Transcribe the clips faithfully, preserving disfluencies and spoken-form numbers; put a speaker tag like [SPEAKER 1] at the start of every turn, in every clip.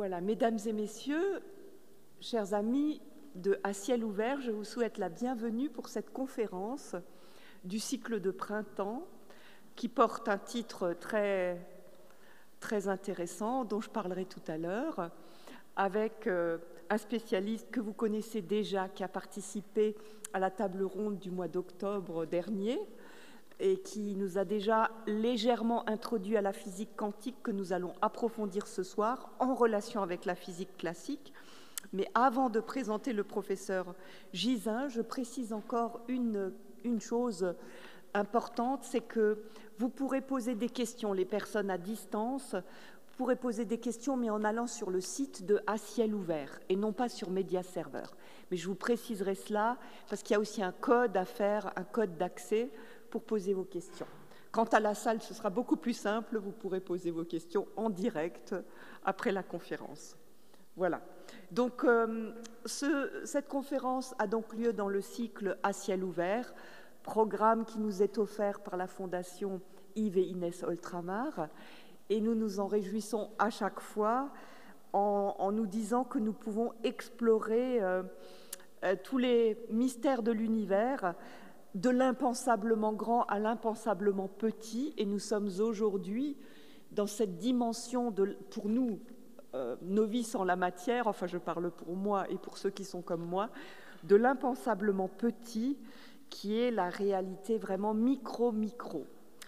[SPEAKER 1] Voilà, mesdames et messieurs, chers amis de À ciel ouvert, je vous souhaite la bienvenue pour cette conférence du cycle de printemps qui porte un titre très, très intéressant dont je parlerai tout à l'heure, avec euh, un spécialiste que vous connaissez déjà qui a participé à la table ronde du mois d'octobre dernier et qui nous a déjà légèrement introduit à la physique quantique que nous allons approfondir ce soir en relation avec la physique classique. Mais avant de présenter le professeur Gisin, je précise encore une, une chose importante, c'est que vous pourrez poser des questions, les personnes à distance, vous pourrez poser des questions, mais en allant sur le site de À ciel ouvert et non pas sur Media Server. Mais je vous préciserai cela parce qu'il y a aussi un code à faire, un code d'accès pour poser vos questions. Quant à la salle, ce sera beaucoup plus simple, vous pourrez poser vos questions en direct après la conférence. Voilà. Donc, euh, ce, cette conférence a donc lieu dans le cycle À ciel ouvert, programme qui nous est offert par la Fondation Yves et Inès Oltramar, et nous nous en réjouissons à chaque fois en, en nous disant que nous pouvons explorer euh, euh, tous les mystères de l'univers, de l'impensablement grand à l'impensablement petit, et nous sommes aujourd'hui dans cette dimension, de, pour nous, euh, novices en la matière, enfin je parle pour moi et pour ceux qui sont comme moi, de l'impensablement petit, qui est la réalité vraiment micro-micro.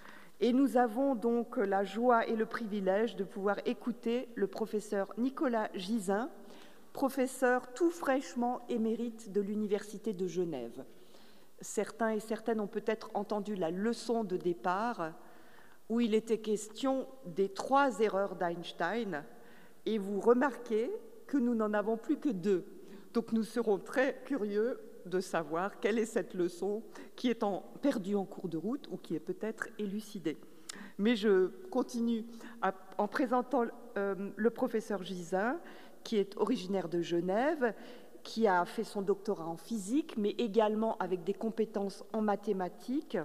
[SPEAKER 1] Et nous avons donc la joie et le privilège de pouvoir écouter le professeur Nicolas Gisin, professeur tout fraîchement émérite de l'Université de Genève. Certains et certaines ont peut-être entendu la leçon de départ où il était question des trois erreurs d'Einstein et vous remarquez que nous n'en avons plus que deux. Donc nous serons très curieux de savoir quelle est cette leçon qui est en, perdue en cours de route ou qui est peut-être élucidée. Mais je continue à, en présentant euh, le professeur Gisin, qui est originaire de Genève, qui a fait son doctorat en physique, mais également avec des compétences en mathématiques,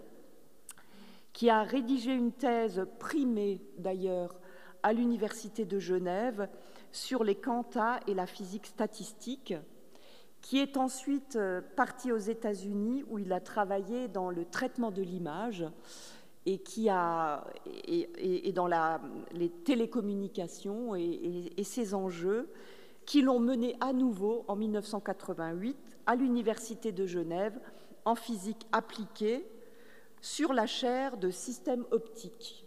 [SPEAKER 1] qui a rédigé une thèse primée d'ailleurs à l'Université de Genève sur les quanta et la physique statistique, qui est ensuite parti aux États-Unis où il a travaillé dans le traitement de l'image et qui a et, et, et dans la, les télécommunications et, et, et ses enjeux, qui l'ont mené à nouveau en mille neuf cent quatre-vingt-huit à l'Université de Genève en physique appliquée sur la chaire de système optique.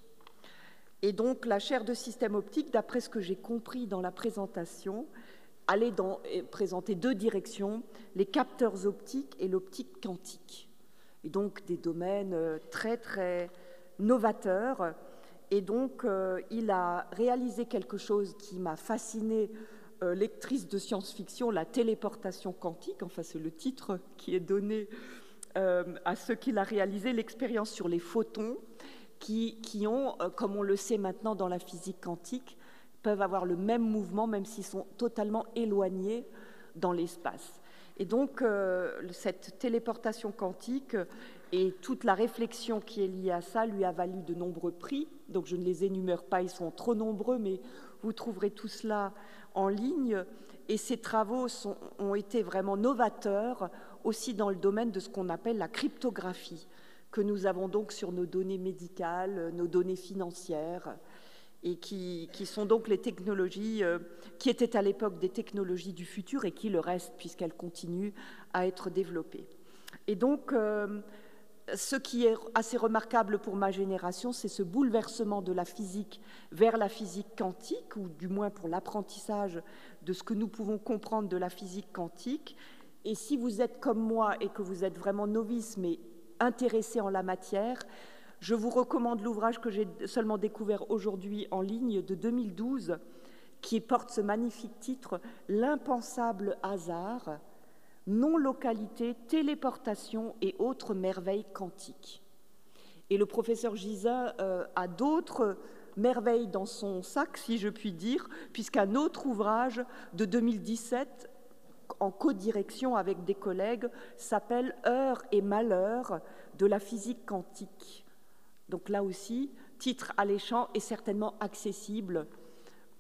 [SPEAKER 1] Et donc la chaire de système optique, d'après ce que j'ai compris dans la présentation, allait dans, présenter deux directions, les capteurs optiques et l'optique quantique. Et donc des domaines très très novateurs. Et donc euh, il a réalisé quelque chose qui m'a fascinée, Euh, lectrice de science-fiction, la téléportation quantique, enfin c'est le titre qui est donné euh, à ce qu'il a réalisé, l'expérience sur les photons qui, qui ont, euh, comme on le sait maintenant dans la physique quantique, peuvent avoir le même mouvement même s'ils sont totalement éloignés dans l'espace. Et donc euh, cette téléportation quantique et toute la réflexion qui est liée à ça lui a valu de nombreux prix, donc je ne les énumère pas, ils sont trop nombreux, mais vous trouverez tout cela en ligne, et ces travaux sont, ont été vraiment novateurs aussi dans le domaine de ce qu'on appelle la cryptographie, que nous avons donc sur nos données médicales, nos données financières, et qui, qui sont donc les technologies euh, qui étaient à l'époque des technologies du futur et qui le restent puisqu'elles continuent à être développées. Et donc, euh, ce qui est assez remarquable pour ma génération, c'est ce bouleversement de la physique vers la physique quantique, ou du moins pour l'apprentissage de ce que nous pouvons comprendre de la physique quantique. Et si vous êtes comme moi et que vous êtes vraiment novice, mais intéressé en la matière, je vous recommande l'ouvrage que j'ai seulement découvert aujourd'hui en ligne de deux mille douze, qui porte ce magnifique titre « L'impensable hasard ». Non-localité, téléportation et autres merveilles quantiques. Et le professeur Gisin euh, a d'autres merveilles dans son sac, si je puis dire, puisqu'un autre ouvrage de deux mille dix-sept, en codirection avec des collègues, s'appelle « Heures et malheurs de la physique quantique ». Donc là aussi, titre alléchant et certainement accessible euh,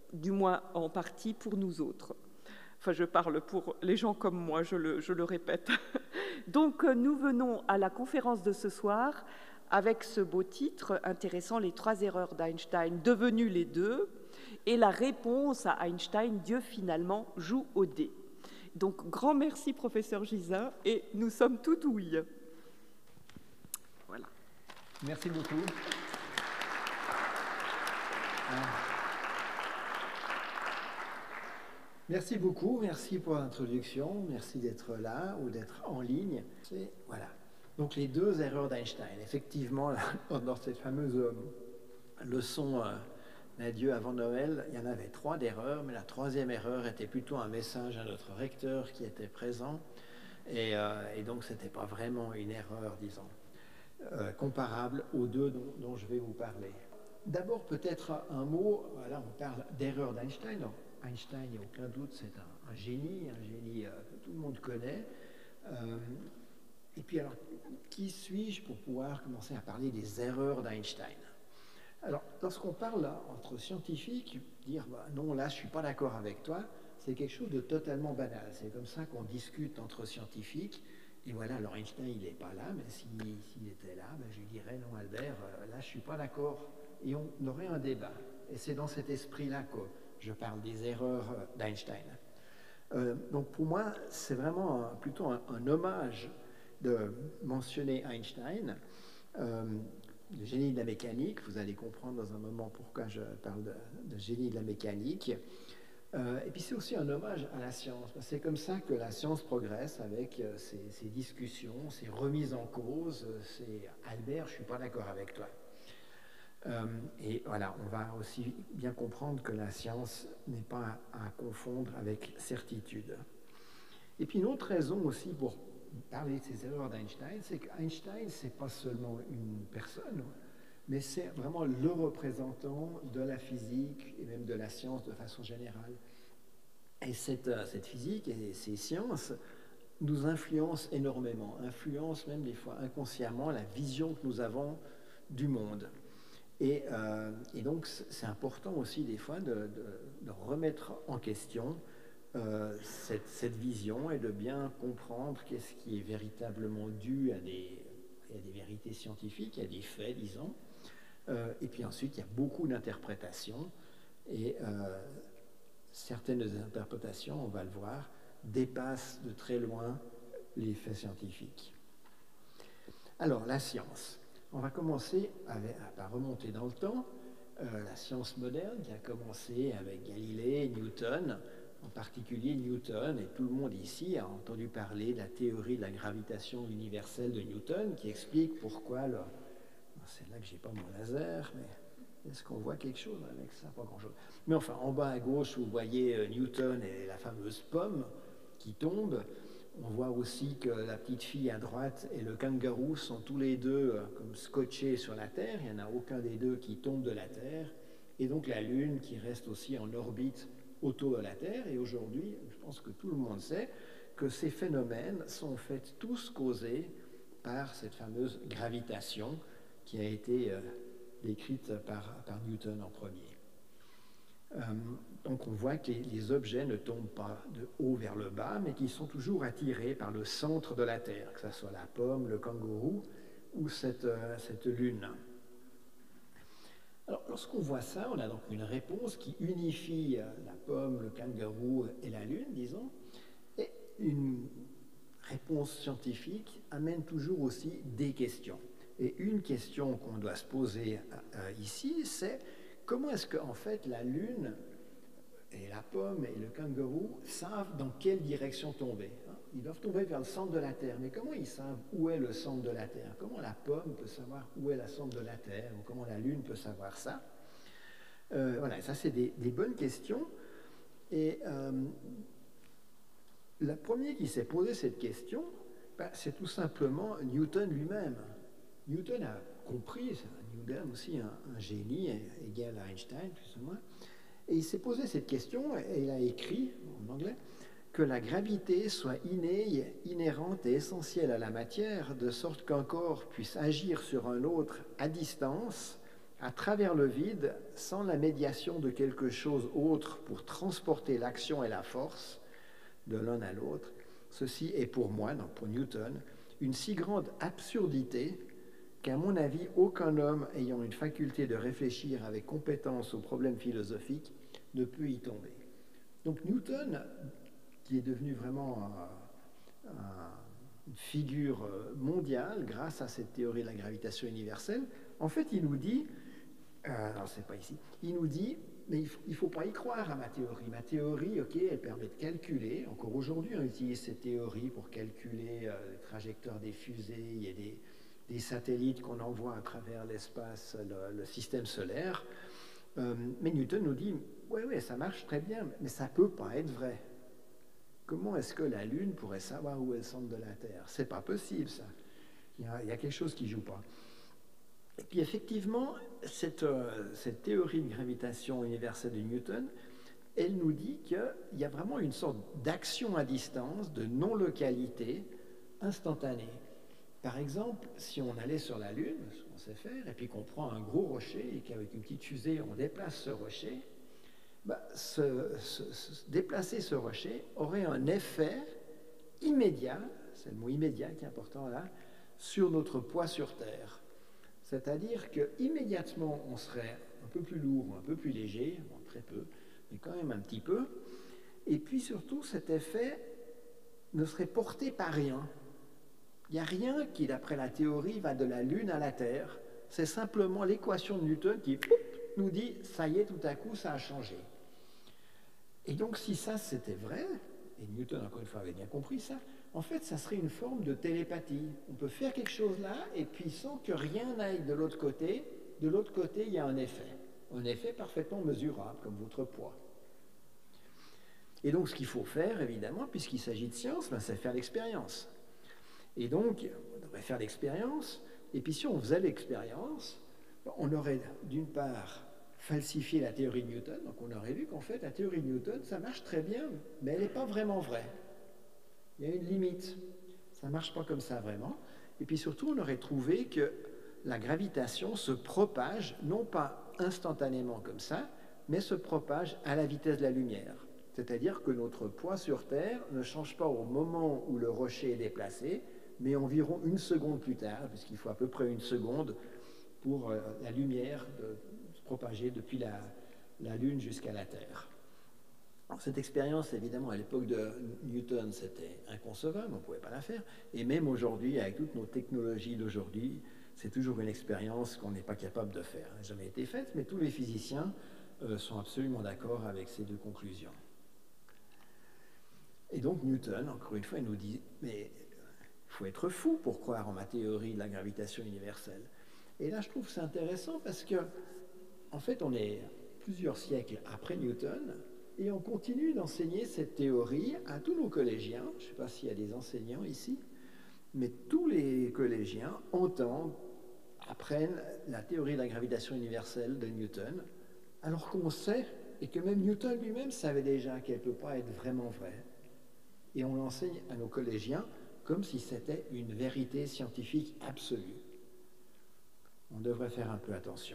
[SPEAKER 1] du moins en partie pour nous autres. Enfin, je parle pour les gens comme moi, je le, je le répète. Donc, nous venons à la conférence de ce soir avec ce beau titre intéressant, les trois erreurs d'Einstein devenues les deux, et la réponse à Einstein, Dieu finalement joue au dé. Donc, grand merci, professeur Gisin, et nous sommes tout ouïes. Voilà.
[SPEAKER 2] Merci beaucoup. Merci beaucoup, merci pour l'introduction, merci d'être là ou d'être en ligne. Voilà. Donc les deux erreurs d'Einstein. Effectivement, dans cette fameuse euh, leçon euh, d'adieu avant Noël, il y en avait trois d'erreurs, mais la troisième erreur était plutôt un message à notre recteur qui était présent. Et, euh, et donc, ce n'était pas vraiment une erreur, disons, euh, comparable aux deux dont, dont je vais vous parler. D'abord, peut-être un mot, voilà, on parle d'erreur d'Einstein. Einstein, il n'y a aucun doute, c'est un, un génie, un génie euh, que tout le monde connaît. Euh, et puis alors, qui suis-je pour pouvoir commencer à parler des erreurs d'Einstein? Alors, lorsqu'on parle là, entre scientifiques, dire bah, non, là, je ne suis pas d'accord avec toi, c'est quelque chose de totalement banal. C'est comme ça qu'on discute entre scientifiques. Et voilà, alors Einstein, il n'est pas là, mais s'il s'il était là, ben, je lui dirais non, Albert, euh, là, je ne suis pas d'accord. Et on aurait un débat. Et c'est dans cet esprit-là que je parle des erreurs d'Einstein. Euh, donc pour moi, c'est vraiment un, plutôt un, un hommage de mentionner Einstein, euh, le génie de la mécanique. Vous allez comprendre dans un moment pourquoi je parle de, de génie de la mécanique. Euh, et puis c'est aussi un hommage à la science. C'est comme ça que la science progresse, avec euh, ces, ces discussions, ces remises en cause. C'est Albert, je ne suis pas d'accord avec toi. Euh, et voilà, on va aussi bien comprendre que la science n'est pas à, à confondre avec certitude. Et puis une autre raison aussi pour parler de ces erreurs d'Einstein, c'est qu'Einstein, ce n'est pas seulement une personne, mais c'est vraiment le représentant de la physique et même de la science de façon générale. Et cette, cette physique et ces sciences nous influencent énormément, influencent même des fois inconsciemment la vision que nous avons du monde. Et, euh, et donc, c'est important aussi des fois de, de, de remettre en question euh, cette, cette vision et de bien comprendre qu'est-ce qui est véritablement dû à des, à des vérités scientifiques, à des faits, disons. Euh, et puis ensuite, il y a beaucoup d'interprétations et euh, certaines des interprétations, on va le voir, dépassent de très loin les faits scientifiques. Alors, la science. On va commencer avec, par remonter dans le temps, euh, la science moderne qui a commencé avec Galilée, Newton, en particulier Newton, et tout le monde ici a entendu parler de la théorie de la gravitation universelle de Newton, qui explique pourquoi, le... c'est là que j'ai pas mon laser, mais est-ce qu'on voit quelque chose avec ça? Pas grand-chose. Mais enfin, en bas à gauche, vous voyez Newton et la fameuse pomme qui tombe. On voit aussi que la petite fille à droite et le kangourou sont tous les deux euh, comme scotchés sur la Terre. Il n'y en a aucun des deux qui tombe de la Terre. Et donc la Lune qui reste aussi en orbite autour de la Terre. Et aujourd'hui, je pense que tout le monde sait que ces phénomènes sont en fait tous causés par cette fameuse gravitation qui a été euh, décrite par, par Newton en premier. Euh, donc on voit que les, les objets ne tombent pas de haut vers le bas, mais qu'ils sont toujours attirés par le centre de la Terre, que ce soit la pomme, le kangourou ou cette, euh, cette lune. Alors lorsqu'on voit ça, on a donc une réponse qui unifie euh, la pomme, le kangourou et la lune, disons, et une réponse scientifique amène toujours aussi des questions. Et une question qu'on doit se poser euh, ici, c'est comment est-ce qu'en fait la Lune et la pomme et le kangourou savent dans quelle direction tomber? Ils doivent tomber vers le centre de la Terre, mais comment ils savent où est le centre de la Terre? Comment la pomme peut savoir où est le centre de la Terre? Ou comment la Lune peut savoir ça? euh, Voilà, ça c'est des, des bonnes questions. Et euh, le premier qui s'est posé cette question, ben, c'est tout simplement Newton lui-même. Newton a compris, Newton aussi un, un génie égal à Einstein, plus ou moins, et il s'est posé cette question et il a écrit, en anglais, que la gravité soit innée, inhérente et essentielle à la matière, de sorte qu'un corps puisse agir sur un autre à distance, À travers le vide, sans la médiation de quelque chose autre pour transporter l'action et la force de l'un à l'autre, ceci est pour moi, donc pour Newton, une si grande absurdité qu'à mon avis, aucun homme ayant une faculté de réfléchir avec compétence aux problèmes philosophiques ne peut y tomber. Donc Newton, qui est devenu vraiment un, un, une figure mondiale grâce à cette théorie de la gravitation universelle, en fait, il nous dit, euh, non, c'est pas ici, il nous dit, mais il ne faut, faut pas y croire à ma théorie. Ma théorie, ok, elle permet de calculer. Encore aujourd'hui, on utilise cette théorie pour calculer euh, les trajectoires des fusées. Il y a des, des satellites qu'on envoie à travers l'espace, le, le système solaire. Euh, mais Newton nous dit, oui, oui, ça marche très bien, mais ça ne peut pas être vrai. Comment est-ce que la Lune pourrait savoir où est le centre de la Terre? C'est pas possible, ça. Il y a, il y a quelque chose qui ne joue pas. Et puis effectivement, cette, euh, cette théorie de gravitation universelle de Newton, elle nous dit qu'il y a vraiment une sorte d'action à distance, de non-localité instantanée. Par exemple, si on allait sur la Lune, ce qu'on sait faire, et puis qu'on prend un gros rocher et qu'avec une petite fusée, on déplace ce rocher, bah, ce, ce, ce, déplacer ce rocher aurait un effet immédiat, c'est le mot immédiat qui est important là, sur notre poids sur Terre. C'est-à-dire qu'immédiatement, on serait un peu plus lourd ou un peu plus léger, bon, très peu, mais quand même un petit peu. Et puis surtout, cet effet ne serait porté par rien. Il n'y a rien qui, d'après la théorie, va de la Lune à la Terre. C'est simplement l'équation de Newton qui poup, nous dit, ça y est, tout à coup, ça a changé. Et donc, si ça, c'était vrai, et Newton, encore une fois, avait bien compris ça, en fait, ça serait une forme de télépathie. On peut faire quelque chose là, et puis sans que rien n'aille de l'autre côté, de l'autre côté, il y a un effet. Un effet parfaitement mesurable, comme votre poids. Et donc, ce qu'il faut faire, évidemment, puisqu'il s'agit de science, ben, c'est faire l'expérience. Et donc, on devrait faire l'expérience, et puis si on faisait l'expérience, on aurait, d'une part, falsifié la théorie de Newton, donc on aurait vu qu'en fait, la théorie de Newton, ça marche très bien, mais elle n'est pas vraiment vraie. Il y a une limite. Ça ne marche pas comme ça vraiment. Et puis surtout, on aurait trouvé que la gravitation se propage, non pas instantanément comme ça, mais se propage à la vitesse de la lumière. C'est-à-dire que notre poids sur Terre ne change pas au moment où le rocher est déplacé, mais environ une seconde plus tard, puisqu'il faut à peu près une seconde pour euh, la lumière de se propager depuis la, la Lune jusqu'à la Terre. Alors, cette expérience, évidemment, à l'époque de Newton, c'était inconcevable, on ne pouvait pas la faire. Et même aujourd'hui, avec toutes nos technologies d'aujourd'hui, c'est toujours une expérience qu'on n'est pas capable de faire. Elle n'a jamais été faite, mais tous les physiciens euh, sont absolument d'accord avec ces deux conclusions. Et donc Newton, encore une fois, il nous dit, mais il faut être fou pour croire en ma théorie de la gravitation universelle. Et là, je trouve c'est intéressant parce que, en fait, on est plusieurs siècles après Newton, et on continue d'enseigner cette théorie à tous nos collégiens. Je ne sais pas s'il y a des enseignants ici, mais tous les collégiens entendent, apprennent la théorie de la gravitation universelle de Newton, alors qu'on sait, et que même Newton lui-même savait déjà qu'elle ne peut pas être vraiment vraie. Et on l'enseigne à nos collégiens comme si c'était une vérité scientifique absolue. On devrait faire un peu attention.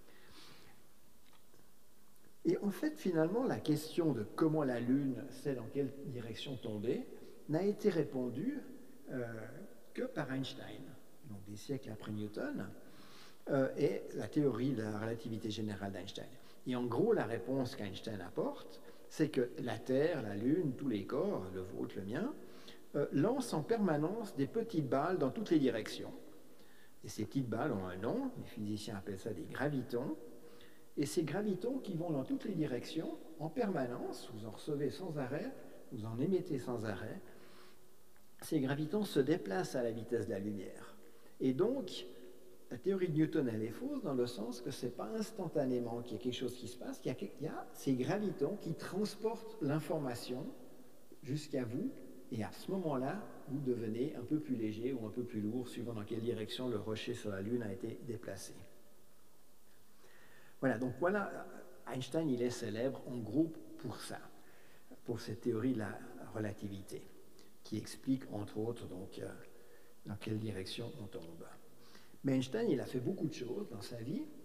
[SPEAKER 2] Et en fait, finalement, la question de comment la Lune sait dans quelle direction tomber n'a été répondue euh, que par Einstein, donc des siècles après Newton, euh, et la théorie de la relativité générale d'Einstein. Et en gros, la réponse qu'Einstein apporte, c'est que la Terre, la Lune, tous les corps, le vôtre, le mien, euh, lancent en permanence des petites balles dans toutes les directions. Et ces petites balles ont un nom, les physiciens appellent ça des gravitons. Et ces gravitons qui vont dans toutes les directions, en permanence, vous en recevez sans arrêt, vous en émettez sans arrêt, ces gravitons se déplacent à la vitesse de la lumière. Et donc, la théorie de Newton, elle est fausse dans le sens que ce n'est pas instantanément qu'il y a quelque chose qui se passe, il y a, il y a ces gravitons qui transportent l'information jusqu'à vous, et à ce moment-là, vous devenez un peu plus léger ou un peu plus lourd, suivant dans quelle direction le rocher sur la Lune a été déplacé. Voilà, donc voilà, Einstein, il est célèbre en gros pour ça, pour cette théorie de la relativité, qui explique entre autres donc euh, dans quelle direction on tombe. Mais Einstein, il a fait beaucoup de choses dans sa vie,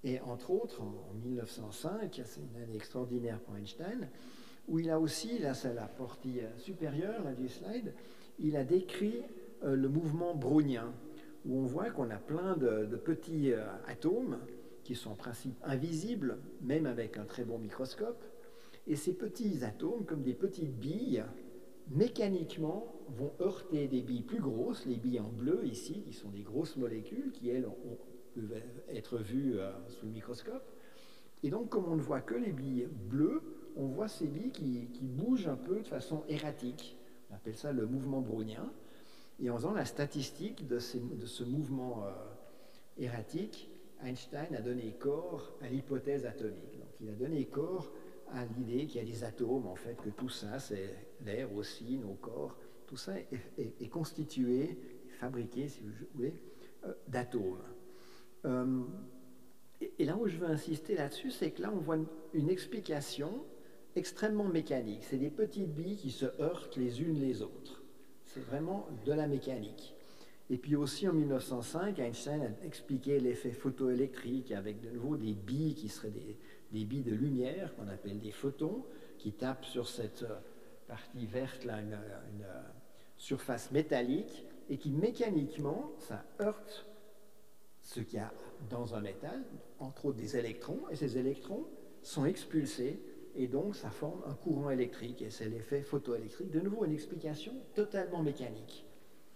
[SPEAKER 2] Et entre autres, en, en mille neuf cent cinq, c'est une année extraordinaire pour Einstein, où il a aussi, là c'est la partie supérieure là, du slide, il a décrit euh, le mouvement brownien, où on voit qu'on a plein de, de petits euh, atomes qui sont en principe invisibles, même avec un très bon microscope. Et ces petits atomes, comme des petites billes, mécaniquement vont heurter des billes plus grosses, les billes en bleu ici, qui sont des grosses molécules, qui elles ont, peuvent être vues euh, sous le microscope. Et donc, comme on ne voit que les billes bleues, on voit ces billes qui, qui bougent un peu de façon erratique. On appelle ça le mouvement brownien. Et en faisant la statistique de, ces, de ce mouvement euh, erratique, Einstein a donné corps à l'hypothèse atomique. Donc, il a donné corps à l'idée qu'il y a des atomes, en fait, que tout ça, c'est l'air aussi, nos corps, tout ça est, est, est constitué, fabriqué, si vous voulez, euh, d'atomes. Euh, et, et là où je veux insister là-dessus, c'est que là, on voit une, une explication extrêmement mécanique. C'est des petites billes qui se heurtent les unes les autres. C'est vraiment de la mécanique. Et puis aussi, en mille neuf cent cinq, Einstein a expliqué l'effet photoélectrique avec de nouveau des billes qui seraient des, des billes de lumière, qu'on appelle des photons, qui tapent sur cette partie verte, là, une, une surface métallique, et qui mécaniquement, ça heurte ce qu'il y a dans un métal, entre autres des électrons, et ces électrons sont expulsés, et donc ça forme un courant électrique, et c'est l'effet photoélectrique. De nouveau, une explication totalement mécanique.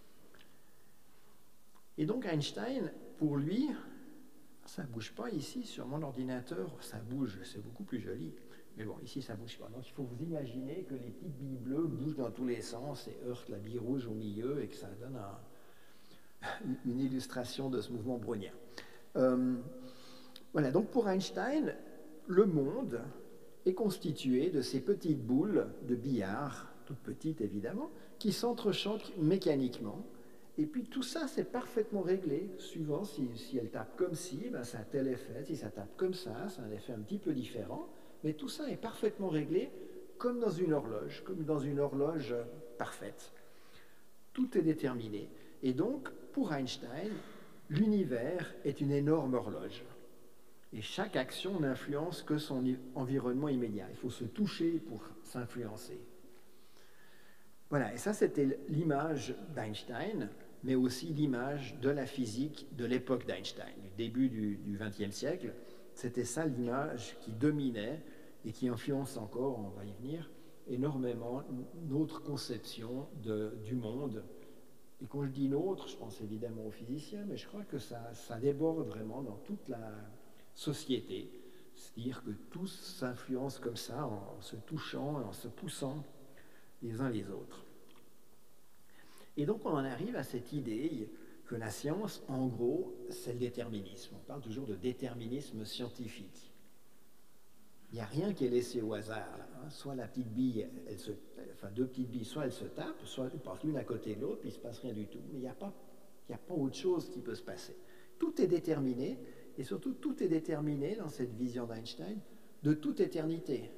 [SPEAKER 2] Et donc Einstein, pour lui, ça ne bouge pas ici sur mon ordinateur, ça bouge, c'est beaucoup plus joli. Mais bon, ici ça ne bouge pas. Donc il faut vous imaginer que les petites billes bleues bougent dans tous les sens et heurtent la bille rouge au milieu et que ça donne un, une illustration de ce mouvement brownien. Euh, voilà, donc pour Einstein, le monde est constitué de ces petites boules de billard, toutes petites évidemment, qui s'entrechoquent mécaniquement. Et puis tout ça, c'est parfaitement réglé, suivant si, si elle tape comme ci, ben ça a tel effet, si ça tape comme ça, c'est un effet un petit peu différent, mais tout ça est parfaitement réglé comme dans une horloge, comme dans une horloge parfaite. Tout est déterminé. Et donc, pour Einstein, l'univers est une énorme horloge. Et chaque action n'influence que son environnement immédiat. Il faut se toucher pour s'influencer. Voilà, et ça c'était l'image d'Einstein, mais aussi l'image de la physique de l'époque d'Einstein, du début du vingtième siècle. C'était ça l'image qui dominait et qui influence encore, on va y venir, énormément notre conception de, du monde. Et quand je dis nôtre, je pense évidemment aux physiciens, mais je crois que ça, ça déborde vraiment dans toute la société. C'est-à-dire que tous s'influencent comme ça, en se touchant, en se poussant les uns les autres. Et donc on en arrive à cette idée que la science, en gros, c'est le déterminisme. On parle toujours de déterminisme scientifique. Il n'y a rien qui est laissé au hasard. Hein. Soit la petite bille, elle se, enfin deux petites billes, soit elles se tapent, soit elles passent l'une à côté de l'autre, puis il ne se passe rien du tout. Mais il n'y a pas, il n'y a pas autre chose qui peut se passer. Tout est déterminé, et surtout tout est déterminé dans cette vision d'Einstein de toute éternité.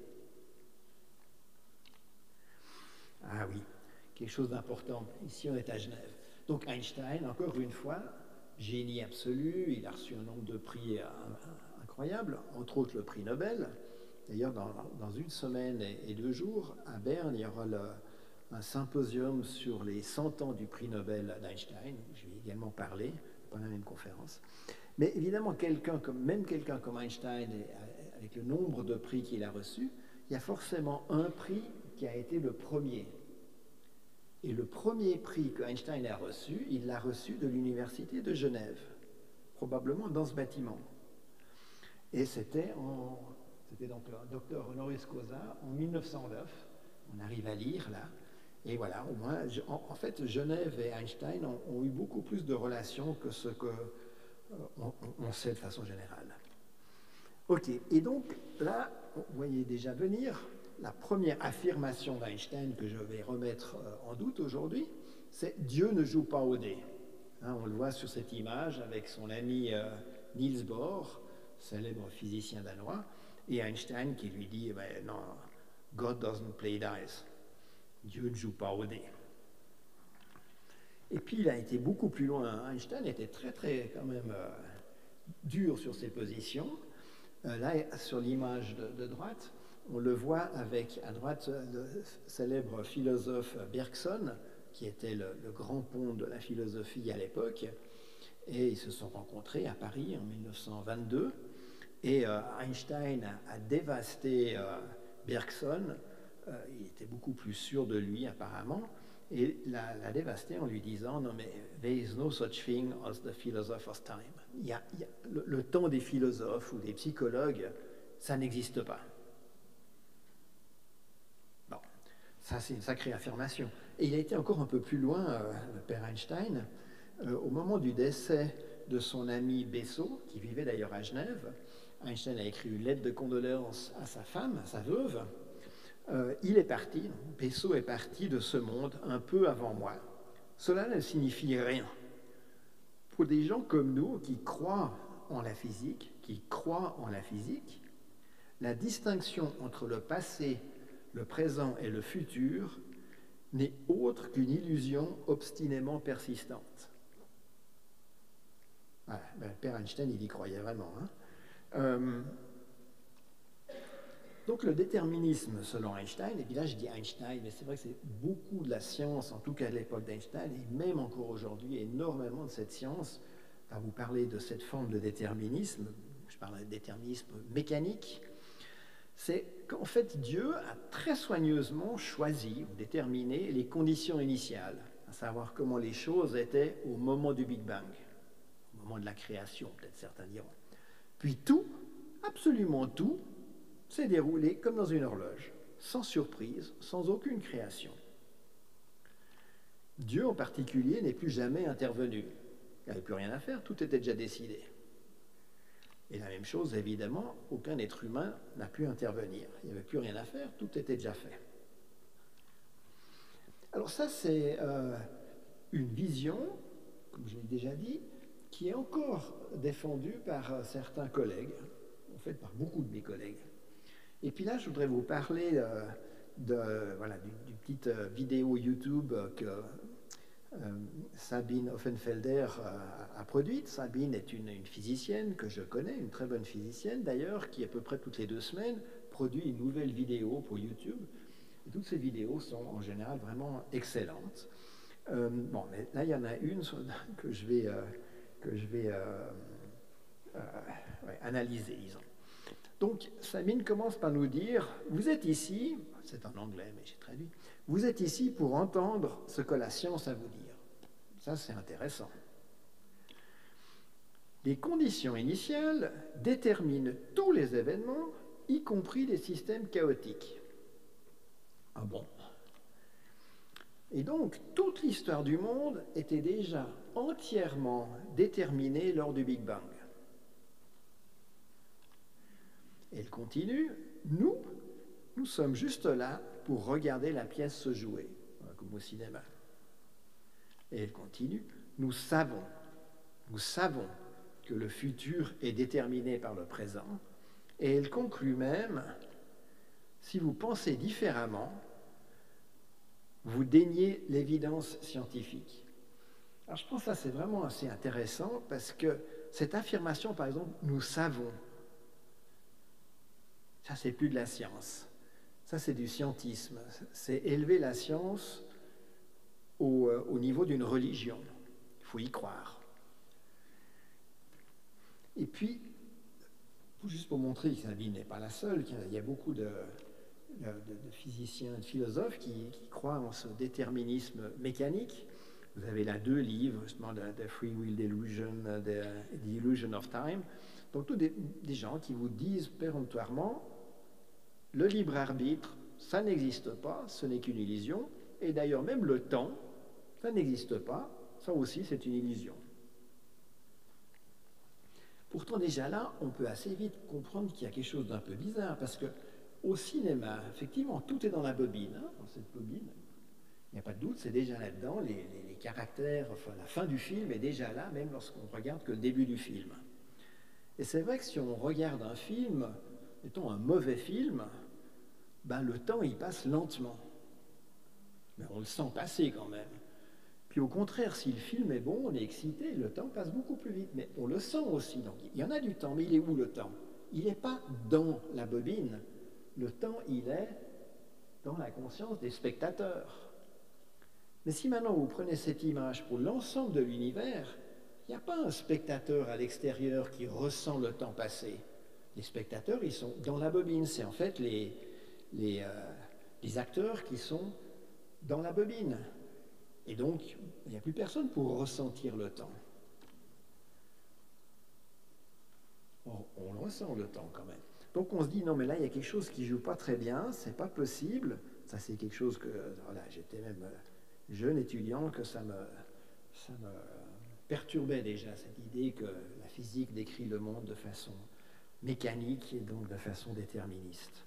[SPEAKER 2] Ah oui, quelque chose d'important. Ici, on est à Genève. Donc Einstein, encore une fois, génie absolu, il a reçu un nombre de prix incroyables, entre autres le prix Nobel. D'ailleurs, dans, dans une semaine et, et deux jours, à Berne, il y aura le, un symposium sur les cent ans du prix Nobel d'Einstein. Je vais également parler, pas la même conférence. Mais évidemment, quelqu'un comme, même quelqu'un comme Einstein, avec le nombre de prix qu'il a reçus, il y a forcément un prix qui a été le premier. Et le premier prix que Einstein a reçu, il l'a reçu de l'université de Genève, probablement dans ce bâtiment. Et c'était, en, c'était donc le docteur honoris causa en mille neuf cent neuf. On arrive à lire là. Et voilà, au moins, en, en fait, Genève et Einstein ont, ont eu beaucoup plus de relations que ce qu'on euh, on sait de façon générale. Ok, et donc là, vous voyez déjà venir. La première affirmation d'Einstein que je vais remettre en doute aujourd'hui, c'est « Dieu ne joue pas au dé ». Hein, on le voit sur cette image avec son ami euh, Niels Bohr, célèbre physicien danois, et Einstein qui lui dit eh « Non, God doesn't play dice ». Dieu ne joue pas au dé. Et puis il a été beaucoup plus loin. Einstein était très, très, quand même, euh, dur sur ses positions. Euh, là, sur l'image de, de droite, on le voit avec, à droite, le célèbre philosophe Bergson, qui était le, le grand pont de la philosophie à l'époque, et ils se sont rencontrés à Paris en mille neuf cent vingt-deux, et euh, Einstein a, a dévasté euh, Bergson. Euh, il était beaucoup plus sûr de lui apparemment, et l'a, l'a dévasté en lui disant « Non mais, there is no such thing as the philosopher's time ». Il y a, il y a, le, le temps des philosophes ou des psychologues, ça n'existe pas. Bon, ça c'est une sacrée affirmation. Et il a été encore un peu plus loin, euh, le père Einstein, euh, au moment du décès de son ami Bessot, qui vivait d'ailleurs à Genève. Einstein a écrit une lettre de condoléances à sa femme, à sa veuve. Euh, il est parti, Bessot est parti de ce monde un peu avant moi. Cela ne signifie rien. Pour des gens comme nous qui croient en la physique, qui croient en la physique, la distinction entre le passé, le présent et le futur n'est autre qu'une illusion obstinément persistante. Voilà, ben, Père Einstein, il y croyait vraiment. Hein. Euh, donc le déterminisme selon Einstein, et puis là je dis Einstein, mais c'est vrai que c'est beaucoup de la science, en tout cas à l'époque d'Einstein, et même encore aujourd'hui, énormément de cette science va vous parler de cette forme de déterminisme, je parle de déterminisme mécanique, c'est qu'en fait Dieu a très soigneusement choisi ou déterminé les conditions initiales, à savoir comment les choses étaient au moment du Big Bang, au moment de la création, peut-être certains diront. Puis tout, absolument tout, s'est déroulé comme dans une horloge, sans surprise, sans aucune création. Dieu en particulier n'est plus jamais intervenu. Il n'y avait plus rien à faire, tout était déjà décidé. Et la même chose, évidemment, aucun être humain n'a pu intervenir. Il n'y avait plus rien à faire, tout était déjà fait. Alors ça, c'est euh, une vision, comme je l'ai déjà dit, qui est encore défendue par euh, certains collègues, en fait par beaucoup de mes collègues. Et puis là, je voudrais vous parler euh, de, voilà, d'une du petite euh, vidéo YouTube que euh, Sabine Offenfelder euh, a produite. Sabine est une, une physicienne que je connais, une très bonne physicienne d'ailleurs, qui à peu près toutes les deux semaines produit une nouvelle vidéo pour YouTube. Et toutes ces vidéos sont en général vraiment excellentes. Euh, bon, mais là, il y en a une que je vais, euh, que je vais euh, euh, ouais, analyser, disons. Donc, Sabine commence par nous dire, vous êtes ici, c'est en anglais, mais j'ai traduit, vous êtes ici pour entendre ce que la science a à vous dire. Ça, c'est intéressant. Les conditions initiales déterminent tous les événements, y compris les systèmes chaotiques. Ah bon? Et donc, toute l'histoire du monde était déjà entièrement déterminée lors du Big Bang. Elle continue, nous, nous sommes juste là pour regarder la pièce se jouer, comme au cinéma. Et elle continue, nous savons, nous savons que le futur est déterminé par le présent. Et elle conclut même, si vous pensez différemment, vous déniez l'évidence scientifique. Alors je pense que ça c'est vraiment assez intéressant parce que cette affirmation, par exemple, nous savons, ça, c'est plus de la science. Ça, c'est du scientisme. C'est élever la science au, au niveau d'une religion. Il faut y croire. Et puis, juste pour montrer que Sabine n'est pas la seule, qu'il y a beaucoup de, de, de physiciens, de philosophes qui, qui croient en ce déterminisme mécanique. Vous avez là deux livres, justement, de, de Free Will Delusion, de The Illusion of Time. Donc, tous des, des gens qui vous disent péremptoirement, le libre arbitre, ça n'existe pas, ce n'est qu'une illusion, et d'ailleurs même le temps, ça n'existe pas, ça aussi c'est une illusion. Pourtant déjà là, on peut assez vite comprendre qu'il y a quelque chose d'un peu bizarre, parce que au cinéma, effectivement, tout est dans la bobine, hein, dans cette bobine, il n'y a pas de doute, c'est déjà là-dedans, les, les, les caractères, enfin la fin du film est déjà là, même lorsqu'on regarde que le début du film. Et c'est vrai que si on regarde un film, mettons un mauvais film, ben le temps il passe lentement. Mais on le sent passer quand même. Puis au contraire, si le film est bon, on est excité, le temps passe beaucoup plus vite. Mais on le sent aussi. Donc il y en a du temps, mais il est où le temps? Il n'est pas dans la bobine. Le temps, il est dans la conscience des spectateurs. Mais si maintenant vous prenez cette image pour l'ensemble de l'univers, il n'y a pas un spectateur à l'extérieur qui ressent le temps passer. Les spectateurs, ils sont dans la bobine. C'est en fait les, les, euh, les acteurs qui sont dans la bobine. Et donc, il n'y a plus personne pour ressentir le temps. On, on le ressent, le temps, quand même. Donc, on se dit, non, mais là, il y a quelque chose qui ne joue pas très bien, c'est pas possible. Ça, c'est quelque chose que, voilà, j'étais même jeune étudiant, que ça me, ça me perturbait déjà, cette idée que la physique décrit le monde de façon mécanique et donc de façon déterministe.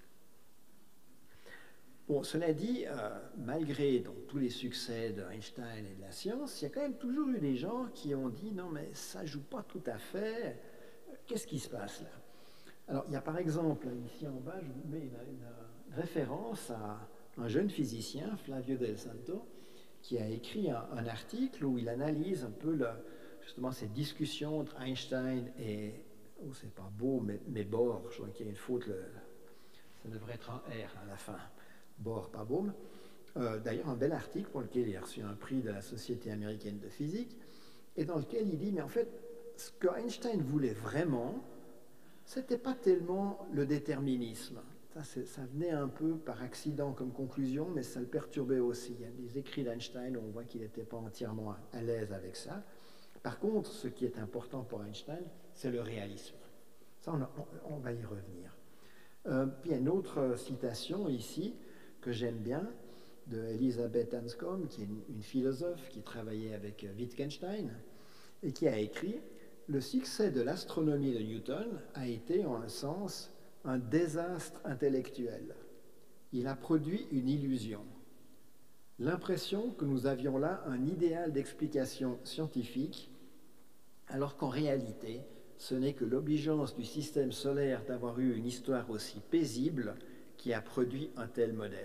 [SPEAKER 2] Bon, cela dit, euh, malgré donc, tous les succès d'Einstein et de la science, il y a quand même toujours eu des gens qui ont dit « Non, mais ça ne joue pas tout à fait. Qu'est-ce qui se passe là ?» Alors, il y a par exemple, ici en bas, je vous mets une, une référence à un jeune physicien, Flavio Del Santo, qui a écrit un, un article où il analyse un peu le, justement cette discussion entre Einstein et, oh, c'est pas beau, mais, mais Bohr, je crois qu'il y a une faute, le, ça devrait être un R à la fin. Bohr, pas Bohm. Euh, D'ailleurs, un bel article pour lequel il a reçu un prix de la Société américaine de physique, et dans lequel il dit, mais en fait, ce que Einstein voulait vraiment, c'était pas tellement le déterminisme. Ça, ça venait un peu par accident comme conclusion, mais ça le perturbait aussi. Il y a des écrits d'Einstein où on voit qu'il n'était pas entièrement à l'aise avec ça. Par contre, ce qui est important pour Einstein, c'est le réalisme. Ça, on, on, on va y revenir. Euh, puis il y a une autre citation ici, que j'aime bien, de Elisabeth Anscombe, qui est une, une philosophe qui travaillait avec Wittgenstein, et qui a écrit « Le succès de l'astronomie de Newton a été, en un sens, un désastre intellectuel. Il a produit une illusion. L'impression que nous avions là un idéal d'explication scientifique, alors qu'en réalité, ce n'est que l'obligeance du système solaire d'avoir eu une histoire aussi paisible qui a produit un tel modèle. »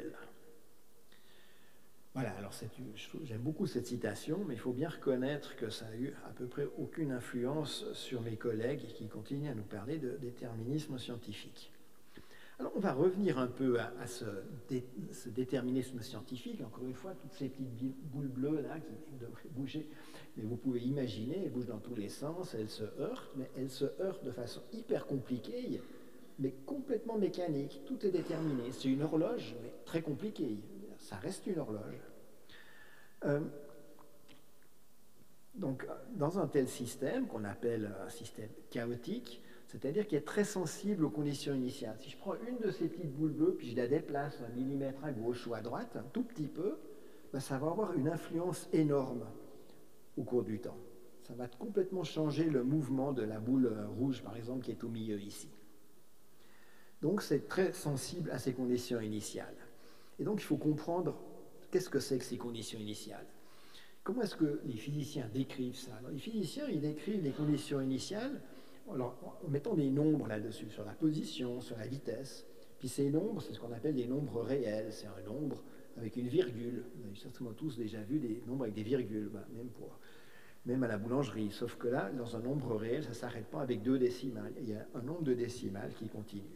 [SPEAKER 2] Voilà, alors j'aime beaucoup cette citation, mais il faut bien reconnaître que ça n'a eu à peu près aucune influence sur mes collègues qui continuent à nous parler de déterminisme scientifique. Alors on va revenir un peu à, à ce, dé, ce déterminisme scientifique. Encore une fois, toutes ces petites boules bleues là qui devraient bouger, mais vous pouvez imaginer, elles bougent dans tous les sens, elles se heurtent, mais elles se heurtent de façon hyper compliquée, mais complètement mécanique. Tout est déterminé. C'est une horloge, mais très compliquée. Ça reste une horloge. Euh, donc, dans un tel système, qu'on appelle un système chaotique, c'est-à-dire qui est très sensible aux conditions initiales. Si je prends une de ces petites boules bleues, puis je la déplace un millimètre à gauche ou à droite, un tout petit peu, ben ça va avoir une influence énorme au cours du temps. Ça va complètement changer le mouvement de la boule rouge, par exemple, qui est au milieu ici. Donc, c'est très sensible à ces conditions initiales. Et donc, il faut comprendre qu'est-ce que c'est que ces conditions initiales. Comment est-ce que les physiciens décrivent ça? Alors, les physiciens, ils décrivent les conditions initiales alors, en mettant des nombres là-dessus, sur la position, sur la vitesse. Puis ces nombres, c'est ce qu'on appelle des nombres réels. C'est un nombre avec une virgule. Vous avez certainement tous déjà vu des nombres avec des virgules, ben, même, pour, même à la boulangerie. Sauf que là, dans un nombre réel, ça ne s'arrête pas avec deux décimales. Il y a un nombre de décimales qui continue.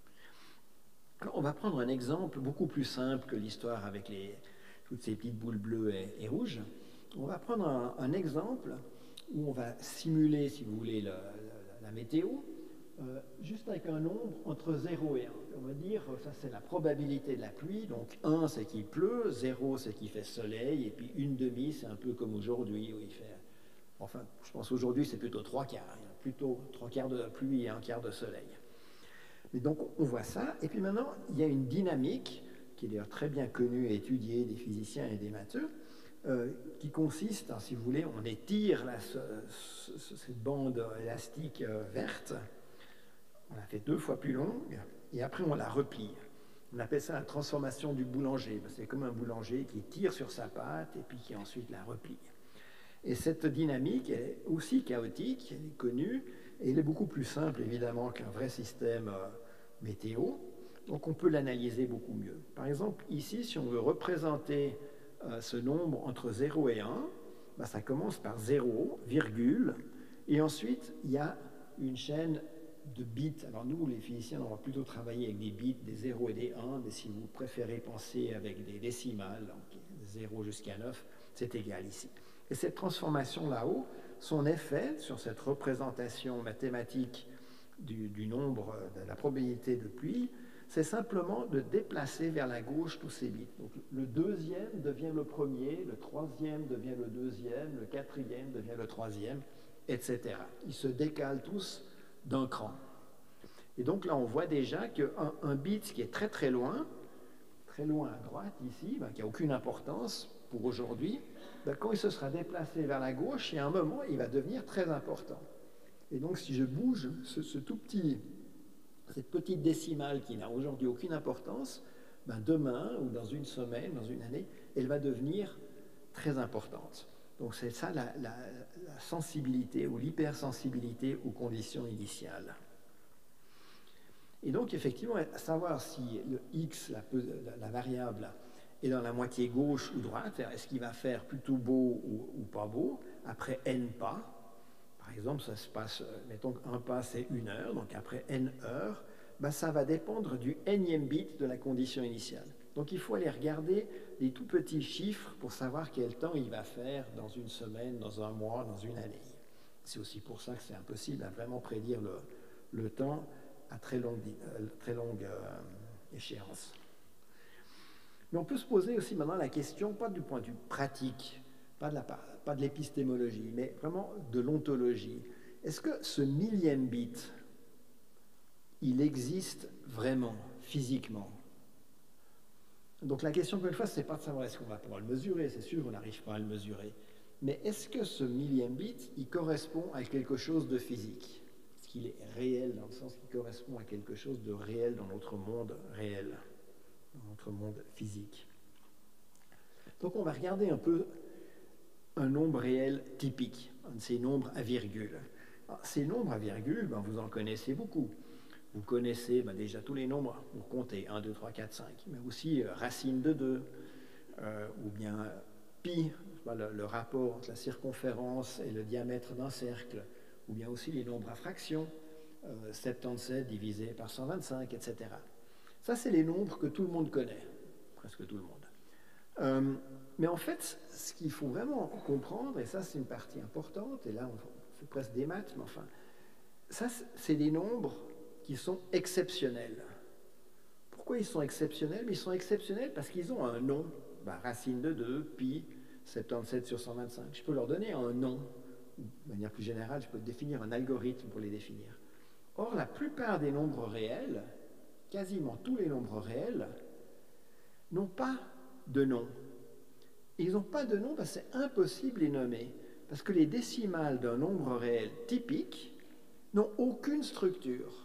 [SPEAKER 2] On va prendre un exemple beaucoup plus simple que l'histoire avec les, toutes ces petites boules bleues et, et rouges. On va prendre un, un exemple où on va simuler, si vous voulez, le, la, la météo, euh, juste avec un nombre entre zéro et un. On va dire, ça c'est la probabilité de la pluie, donc un c'est qu'il pleut, zéro c'est qu'il fait soleil, et puis une demi c'est un peu comme aujourd'hui où il fait... Enfin, je pense aujourd'hui c'est plutôt trois quarts, il y a plutôt trois quarts de pluie et un quart de soleil. Mais donc, on voit ça. Et puis maintenant, il y a une dynamique, qui est d'ailleurs très bien connue et étudiée des physiciens et des matheux, euh, qui consiste, hein, si vous voulez, on étire la, ce, ce, cette bande élastique euh, verte, on la fait deux fois plus longue, et après on la replie. On appelle ça la transformation du boulanger. C'est comme un boulanger qui tire sur sa pâte et puis qui ensuite la replie. Et cette dynamique est aussi chaotique, elle est connue, et elle est beaucoup plus simple, évidemment, qu'un vrai système euh, météo. Donc, on peut l'analyser beaucoup mieux. Par exemple, ici, si on veut représenter euh, ce nombre entre zéro et un, ben, ça commence par zéro, virgule, et ensuite il y a une chaîne de bits. Alors nous, les physiciens, on va plutôt travailler avec des bits, des zéros et des un, mais si vous préférez penser avec des décimales, donc zéro jusqu'à neuf, c'est égal ici. Et cette transformation là-haut, son effet sur cette représentation mathématique du, du nombre, de la probabilité de pluie, c'est simplement de déplacer vers la gauche tous ces bits. Donc le deuxième devient le premier, le troisième devient le deuxième, le quatrième devient le troisième, et cetera. Ils se décalent tous d'un cran. Et donc là, on voit déjà qu'un un bit qui est très très loin, très loin à droite ici, ben, qui n'a aucune importance pour aujourd'hui, ben, quand il se sera déplacé vers la gauche, il y a un moment, il va devenir très important. Et donc si je bouge ce, ce tout petit, cette petite décimale qui n'a aujourd'hui aucune importance, ben, demain ou dans une semaine, dans une année, elle va devenir très importante. Donc c'est ça la, la, la sensibilité ou l'hypersensibilité aux conditions initiales. Et donc effectivement, savoir si le x, la, la variable, est dans la moitié gauche ou droite, est-ce qu'il va faire plutôt beau ou, ou pas beau, après n pas. Par exemple, ça se passe, mettons qu'un pas c'est une heure, donc après n heures, ben ça va dépendre du énième bit de la condition initiale. Donc il faut aller regarder les tout petits chiffres pour savoir quel temps il va faire dans une semaine, dans un mois, dans une année. C'est aussi pour ça que c'est impossible à vraiment prédire le, le temps à très longue, euh, très longue euh, échéance. Mais on peut se poser aussi maintenant la question, pas du point de vue pratique, pas de, la, pas de l'épistémologie, mais vraiment de l'ontologie. Est-ce que ce millième bit, il existe vraiment, physiquement? Donc la question, encore une fois, ce n'est pas de savoir est-ce qu'on va pouvoir le mesurer, c'est sûr, on n'arrive pas à le mesurer. Mais est-ce que ce millième bit, il correspond à quelque chose de physique? Est-ce qu'il est réel dans le sens qu'il correspond à quelque chose de réel dans notre monde réel, dans notre monde physique? Donc on va regarder un peu un nombre réel typique, un de ces nombres à virgule. Alors, ces nombres à virgule, ben, vous en connaissez beaucoup. Vous connaissez ben, déjà tous les nombres pour compter, un, deux, trois, quatre, cinq, mais aussi euh, racine de deux, euh, ou bien euh, pi, le, le rapport entre la circonférence et le diamètre d'un cercle, ou bien aussi les nombres à fractions, euh, soixante-dix-sept divisé par cent vingt-cinq, et cetera. Ça, c'est les nombres que tout le monde connaît, presque tout le monde. Euh, mais en fait, ce qu'il faut vraiment comprendre, et ça c'est une partie importante, et là on fait presque des maths, mais enfin, ça c'est des nombres qui sont exceptionnels. Pourquoi ils sont exceptionnels? Ils sont exceptionnels parce qu'ils ont un nom. Ben, racine de deux, pi, soixante-dix-sept sur cent vingt-cinq. Je peux leur donner un nom. De manière plus générale, je peux définir un algorithme pour les définir. Or, la plupart des nombres réels, quasiment tous les nombres réels, n'ont pas de nom. Ils n'ont pas de nom parce que c'est impossible de les nommer. Parce que les décimales d'un nombre réel typique n'ont aucune structure.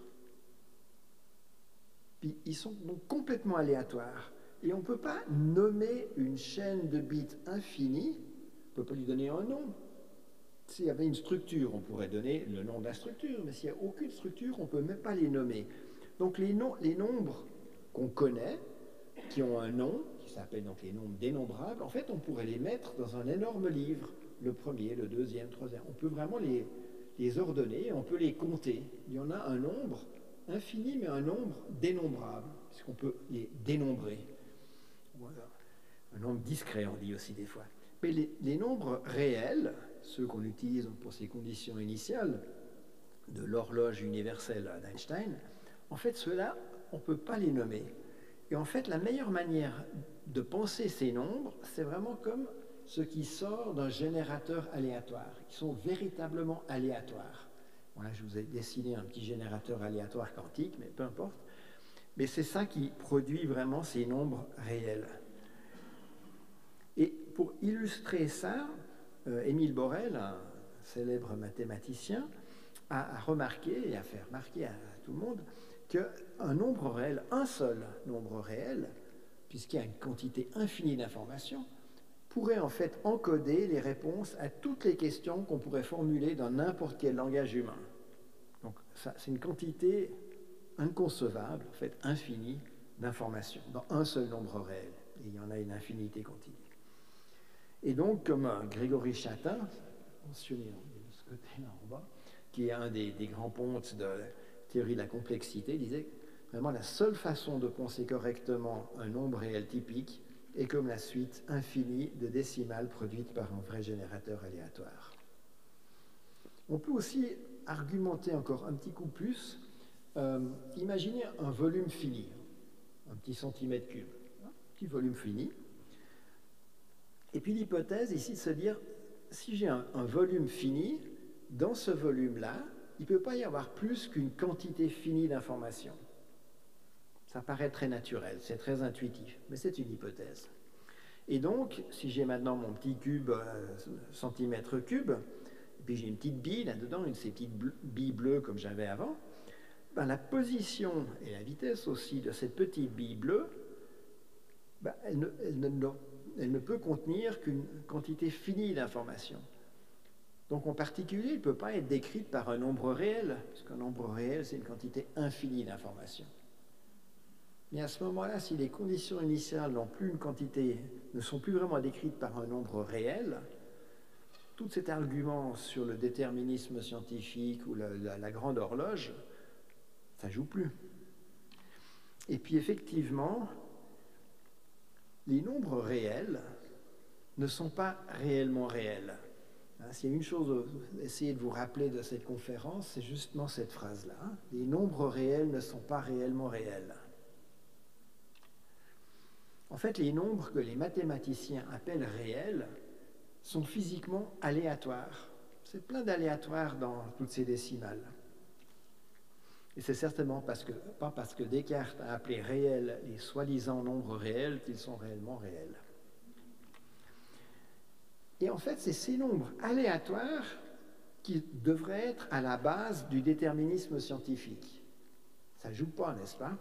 [SPEAKER 2] Puis ils sont donc complètement aléatoires. Et on ne peut pas nommer une chaîne de bits infinie, on ne peut pas lui donner un nom. S'il y avait une structure, on pourrait donner le nom de la structure, mais s'il n'y a aucune structure, on ne peut même pas les nommer. Donc les, no les nombres qu'on connaît, qui ont un nom, qui s'appellent donc les nombres dénombrables, en fait, on pourrait les mettre dans un énorme livre, le premier, le deuxième, le troisième. On peut vraiment les, les ordonner, on peut les compter. Il y en a un nombre infini, mais un nombre dénombrable, puisqu'on peut les dénombrer. Voilà. Un nombre discret, on dit aussi des fois. Mais les, les nombres réels, ceux qu'on utilise pour ces conditions initiales de l'horloge universelle d'Einstein, en fait, ceux-là, on ne peut pas les nommer. Et en fait, la meilleure manière de penser ces nombres, c'est vraiment comme ce qui sort d'un générateur aléatoire, qui sont véritablement aléatoires. Voilà, je vous ai dessiné un petit générateur aléatoire quantique, mais peu importe. Mais c'est ça qui produit vraiment ces nombres réels. Et pour illustrer ça, euh, Émile Borel, un célèbre mathématicien, a, a remarqué et a fait remarquer à, à tout le monde qu'un nombre réel, un seul nombre réel, puisqu'il y a une quantité infinie d'informations, pourrait en fait encoder les réponses à toutes les questions qu'on pourrait formuler dans n'importe quel langage humain. Donc c'est une quantité inconcevable, en fait infinie, d'informations dans un seul nombre réel. Et il y en a une infinité continue. Et donc, comme euh, Grégory Chatin, mentionné de ce côté-là en bas, qui est un des, des grands pontes de la théorie de la complexité, disait vraiment la seule façon de penser correctement un nombre réel typique est comme la suite infinie de décimales produites par un vrai générateur aléatoire. On peut aussi argumenter encore un petit coup plus. Euh, imaginez un volume fini, un petit centimètre cube, un petit volume fini. Et puis l'hypothèse ici de se dire, si j'ai un, un volume fini, dans ce volume-là, il ne peut pas y avoir plus qu'une quantité finie d'informations. Ça paraît très naturel, c'est très intuitif, mais c'est une hypothèse. Et donc, si j'ai maintenant mon petit cube, euh, centimètre cube, et puis j'ai une petite bille là-dedans, une de ces petites billes bleues comme j'avais avant, ben, la position et la vitesse aussi de cette petite bille bleue, ben, elle, ne, elle, ne, elle ne peut contenir qu'une quantité finie d'informations. Donc en particulier, elle ne peut pas être décrite par un nombre réel, parce qu'un nombre réel, c'est une quantité infinie d'informations. Mais à ce moment-là, si les conditions initiales n'ont plus une quantité, ne sont plus vraiment décrites par un nombre réel, tout cet argument sur le déterminisme scientifique ou la, la, la grande horloge, ça ne joue plus. Et puis effectivement, les nombres réels ne sont pas réellement réels. Hein, s'il y a une chose à essayer de vous rappeler de cette conférence, c'est justement cette phrase-là. Hein, les nombres réels ne sont pas réellement réels. En fait, les nombres que les mathématiciens appellent réels sont physiquement aléatoires. C'est plein d'aléatoires dans toutes ces décimales. Et c'est certainement parce que, pas parce que Descartes a appelé réels les soi-disant nombres réels qu'ils sont réellement réels. Et en fait, c'est ces nombres aléatoires qui devraient être à la base du déterminisme scientifique. Ça ne joue pas, n'est-ce pas?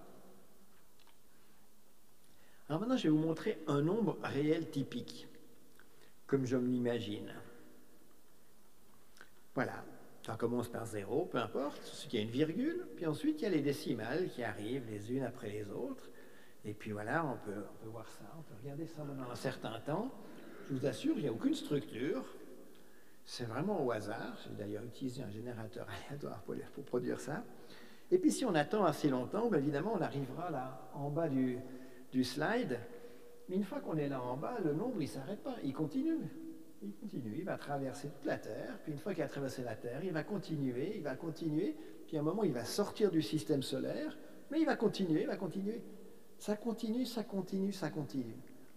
[SPEAKER 2] Alors maintenant, je vais vous montrer un nombre réel typique, comme je me l'imagine. Voilà, ça commence par zéro, peu importe, ensuite il y a une virgule, puis ensuite il y a les décimales qui arrivent les unes après les autres, et puis voilà, on peut, on peut voir ça, on peut regarder ça pendant un certain temps. Je vous assure, il n'y a aucune structure, c'est vraiment au hasard. J'ai d'ailleurs utilisé un générateur aléatoire pour, pour produire ça. Et puis si on attend assez longtemps, bien évidemment, on arrivera là en bas du... du slide, mais une fois qu'on est là en bas, le nombre, il ne s'arrête pas, il continue. Il continue, il va traverser toute la Terre, puis une fois qu'il a traversé la Terre, il va continuer, il va continuer, puis à un moment, il va sortir du système solaire, mais il va continuer, il va continuer. Ça continue, ça continue, ça continue.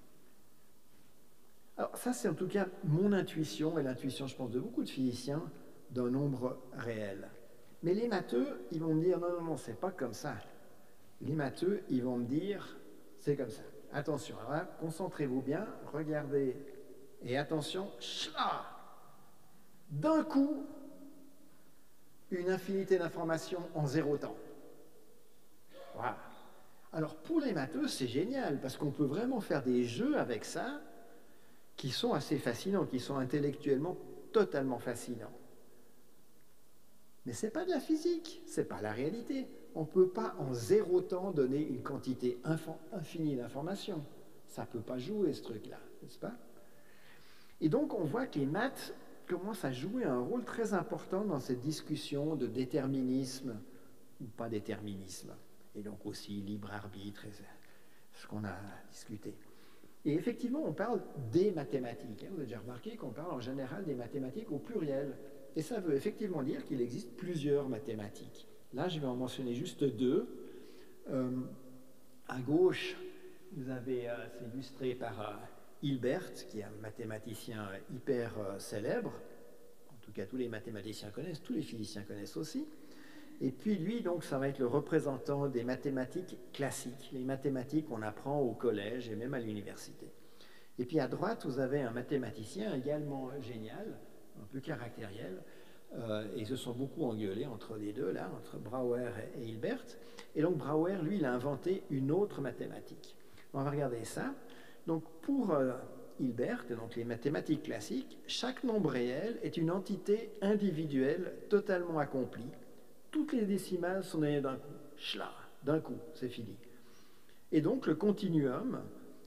[SPEAKER 2] Alors ça, c'est en tout cas mon intuition, et l'intuition, je pense, de beaucoup de physiciens, d'un nombre réel. Mais les matheux, ils vont me dire, non, non, non, c'est pas comme ça. Les matheux, ils vont me dire, c'est comme ça. Attention, alors là, concentrez-vous bien, regardez, et attention, chla, d'un coup, une infinité d'informations en zéro temps. Voilà. Alors pour les matheux, c'est génial, parce qu'on peut vraiment faire des jeux avec ça qui sont assez fascinants, qui sont intellectuellement totalement fascinants. Mais ce n'est pas de la physique, ce n'est pas la réalité. On ne peut pas en zéro temps donner une quantité infinie d'informations. Ça ne peut pas jouer ce truc-là, n'est-ce pas? Et donc on voit que les maths commencent à jouer un rôle très important dans cette discussion de déterminisme ou pas déterminisme, et donc aussi libre arbitre, et ce qu'on a discuté. Et effectivement, on parle des mathématiques. Vous avez déjà remarqué qu'on parle en général des mathématiques au pluriel. Et ça veut effectivement dire qu'il existe plusieurs mathématiques. Là, je vais en mentionner juste deux. Euh, à gauche, vous avez, euh, c'est illustré par euh, Hilbert, qui est un mathématicien hyper euh, célèbre. En tout cas, tous les mathématiciens connaissent, tous les physiciens connaissent aussi. Et puis lui, donc, ça va être le représentant des mathématiques classiques, les mathématiques qu'on apprend au collège et même à l'université. Et puis à droite, vous avez un mathématicien également génial, un peu caractériel, euh, et ils se sont beaucoup engueulés entre les deux, là, entre Brouwer et Hilbert. Et donc Brouwer, lui, il a inventé une autre mathématique. On va regarder ça. Donc pour euh, Hilbert, donc les mathématiques classiques, chaque nombre réel est une entité individuelle totalement accomplie. Toutes les décimales sont données d'un coup. Schla, d'un coup, c'est fini. Et donc le continuum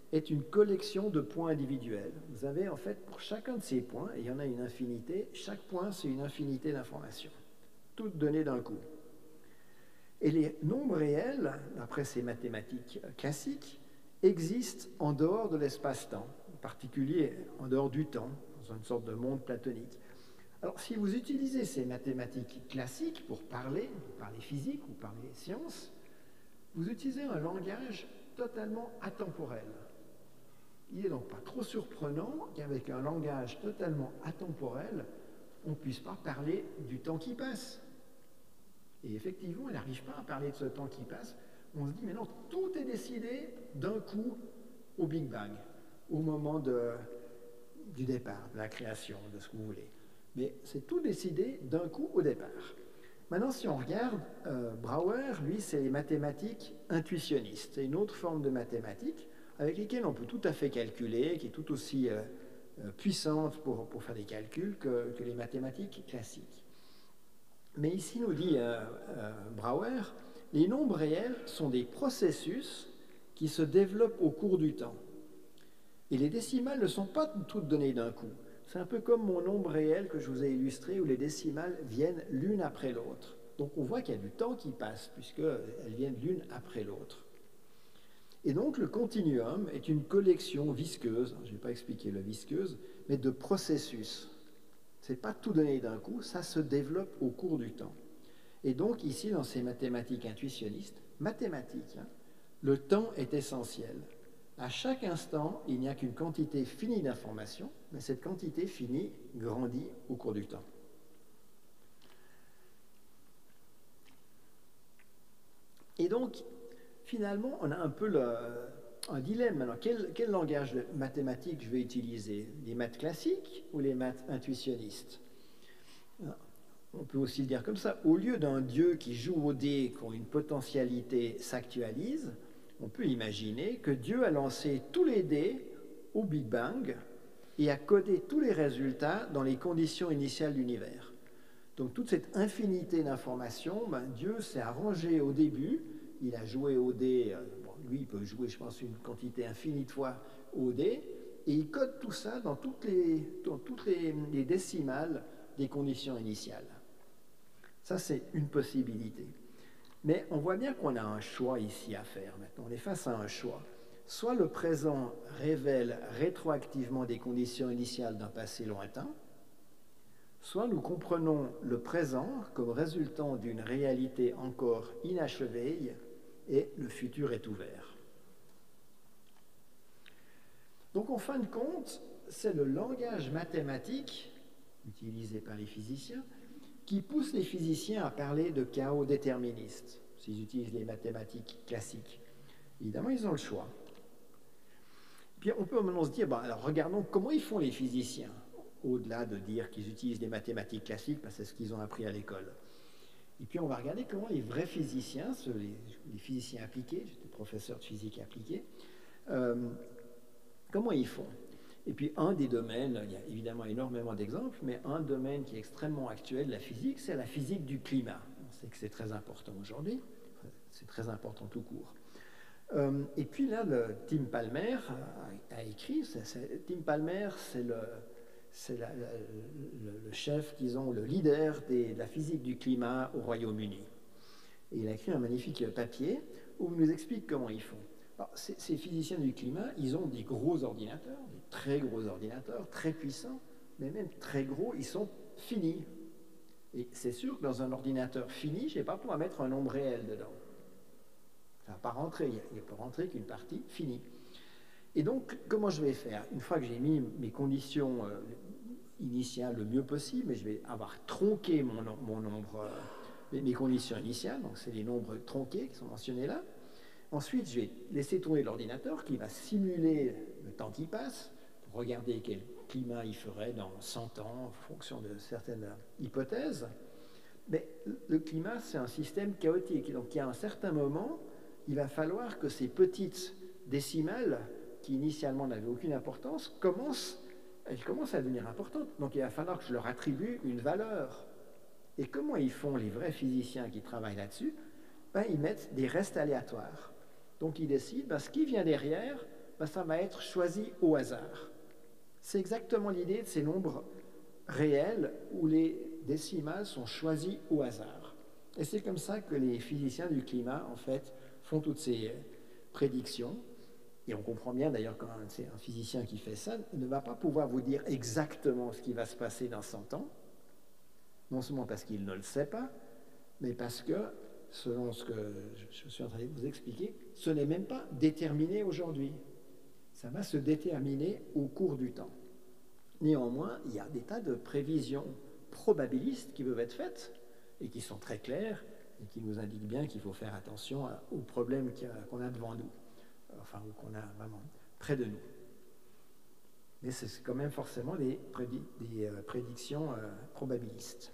[SPEAKER 2] est une collection de points individuels. Vous avez en fait pour chacun de ces points, et il y en a une infinité, chaque point c'est une infinité d'informations, toutes données d'un coup. Et les nombres réels, d'après ces mathématiques classiques, existent en dehors de l'espace-temps, en particulier en dehors du temps, dans une sorte de monde platonique. Alors si vous utilisez ces mathématiques classiques pour parler, pour parler physique ou parler sciences, vous utilisez un langage totalement atemporel. Il n'est donc pas trop surprenant qu'avec un langage totalement atemporel, on ne puisse pas parler du temps qui passe. Et effectivement, elle n'arrive pas à parler de ce temps qui passe. On se dit, mais non, tout est décidé d'un coup au Big Bang, au moment de, du départ, de la création, de ce que vous voulez. Mais c'est tout décidé d'un coup au départ. Maintenant, si on regarde, euh, Brouwer, lui, c'est les mathématiques intuitionnistes. C'est une autre forme de mathématiques avec lesquelles on peut tout à fait calculer, qui est tout aussi euh, euh, puissante pour, pour faire des calculs que, que les mathématiques classiques. Mais ici, nous dit euh, euh, Brouwer, les nombres réels sont des processus qui se développent au cours du temps. Et les décimales ne sont pas toutes données d'un coup. C'est un peu comme mon nombre réel que je vous ai illustré, où les décimales viennent l'une après l'autre. Donc on voit qu'il y a du temps qui passe, puisqu'elles viennent l'une après l'autre. Et donc le continuum est une collection visqueuse, je ne vais pas expliquer le visqueuse, mais de processus. Ce n'est pas tout donné d'un coup, ça se développe au cours du temps. Et donc ici, dans ces mathématiques intuitionnistes, mathématiques, hein, le temps est essentiel. À chaque instant, il n'y a qu'une quantité finie d'informations, mais cette quantité finie grandit au cours du temps. Et donc, finalement, on a un peu le, un dilemme. Alors, quel, quel langage de mathématiques je vais utiliser? Les maths classiques ou les maths intuitionnistes? On peut aussi le dire comme ça. Au lieu d'un Dieu qui joue aux dés quand une potentialité s'actualise, on peut imaginer que Dieu a lancé tous les dés au Big Bang et a codé tous les résultats dans les conditions initiales de l'univers. Donc toute cette infinité d'informations, ben, Dieu s'est arrangé au début, il a joué aux dés, euh, bon, lui il peut jouer je pense une quantité infinie de fois aux dés, et il code tout ça dans toutes les, dans toutes les, les décimales des conditions initiales. Ça c'est une possibilité. Mais on voit bien qu'on a un choix ici à faire maintenant. On est face à un choix. Soit le présent révèle rétroactivement des conditions initiales d'un passé lointain, soit nous comprenons le présent comme résultant d'une réalité encore inachevée et le futur est ouvert. Donc en fin de compte, c'est le langage mathématique utilisé par les physiciens qui pousse les physiciens à parler de chaos déterministe, s'ils utilisent les mathématiques classiques. Évidemment, ils ont le choix. Puis on peut maintenant se dire, bon, alors regardons comment ils font les physiciens, au-delà de dire qu'ils utilisent les mathématiques classiques, parce que c'est ce qu'ils ont appris à l'école. Et puis on va regarder comment les vrais physiciens, ceux, les, les physiciens appliqués, j'étais professeur de physique appliquée, euh, comment ils font. Et puis un des domaines, il y a évidemment énormément d'exemples, mais un domaine qui est extrêmement actuel de la physique, c'est la physique du climat. On sait que c'est très important aujourd'hui, c'est très important tout court. Euh, et puis là, le, Tim Palmer a, a écrit, c'est, c'est, Tim Palmer, c'est le, c'est la, la, le, le chef, disons, le leader des, de la physique du climat au Royaume-Uni. Et il a écrit un magnifique papier où il nous explique comment ils font. Alors, ces, ces physiciens du climat, ils ont des gros ordinateurs, des très gros ordinateurs, très puissants, mais même très gros, ils sont finis. Et c'est sûr que dans un ordinateur fini, je n'ai pas pouvoir mettre un nombre réel dedans. Ça ne va pas rentrer, il ne peut rentrer qu'une partie finie. Et donc, comment je vais faire? Une fois que j'ai mis mes conditions euh, initiales le mieux possible, mais je vais avoir tronqué mon, mon nombre, euh, mes conditions initiales, donc c'est les nombres tronqués qui sont mentionnés là. Ensuite, je vais laisser tourner l'ordinateur qui va simuler le temps qui passe pour regarder quel climat il ferait dans cent ans en fonction de certaines hypothèses. Mais le climat, c'est un système chaotique. Donc, il y a un certain moment, il va falloir que ces petites décimales, qui initialement n'avaient aucune importance, commencent, elles commencent à devenir importantes. Donc, il va falloir que je leur attribue une valeur. Et comment ils font, les vrais physiciens qui travaillent là-dessus? Ben, ils mettent des restes aléatoires. Donc, ils décident, ben, ce qui vient derrière, ben, ça va être choisi au hasard. C'est exactement l'idée de ces nombres réels où les décimales sont choisies au hasard. Et c'est comme ça que les physiciens du climat, en fait, font toutes ces prédictions. Et on comprend bien d'ailleurs quand c'est un physicien qui fait ça, il ne va pas pouvoir vous dire exactement ce qui va se passer dans cent ans, non seulement parce qu'il ne le sait pas, mais parce que, selon ce que je suis en train de vous expliquer, ce n'est même pas déterminé aujourd'hui. Ça va se déterminer au cours du temps. Néanmoins, il y a des tas de prévisions probabilistes qui peuvent être faites et qui sont très claires et qui nous indiquent bien qu'il faut faire attention aux problèmes qu'on a devant nous, enfin, qu'on a vraiment près de nous. Mais c'est quand même forcément des, prédi des prédictions euh, probabilistes.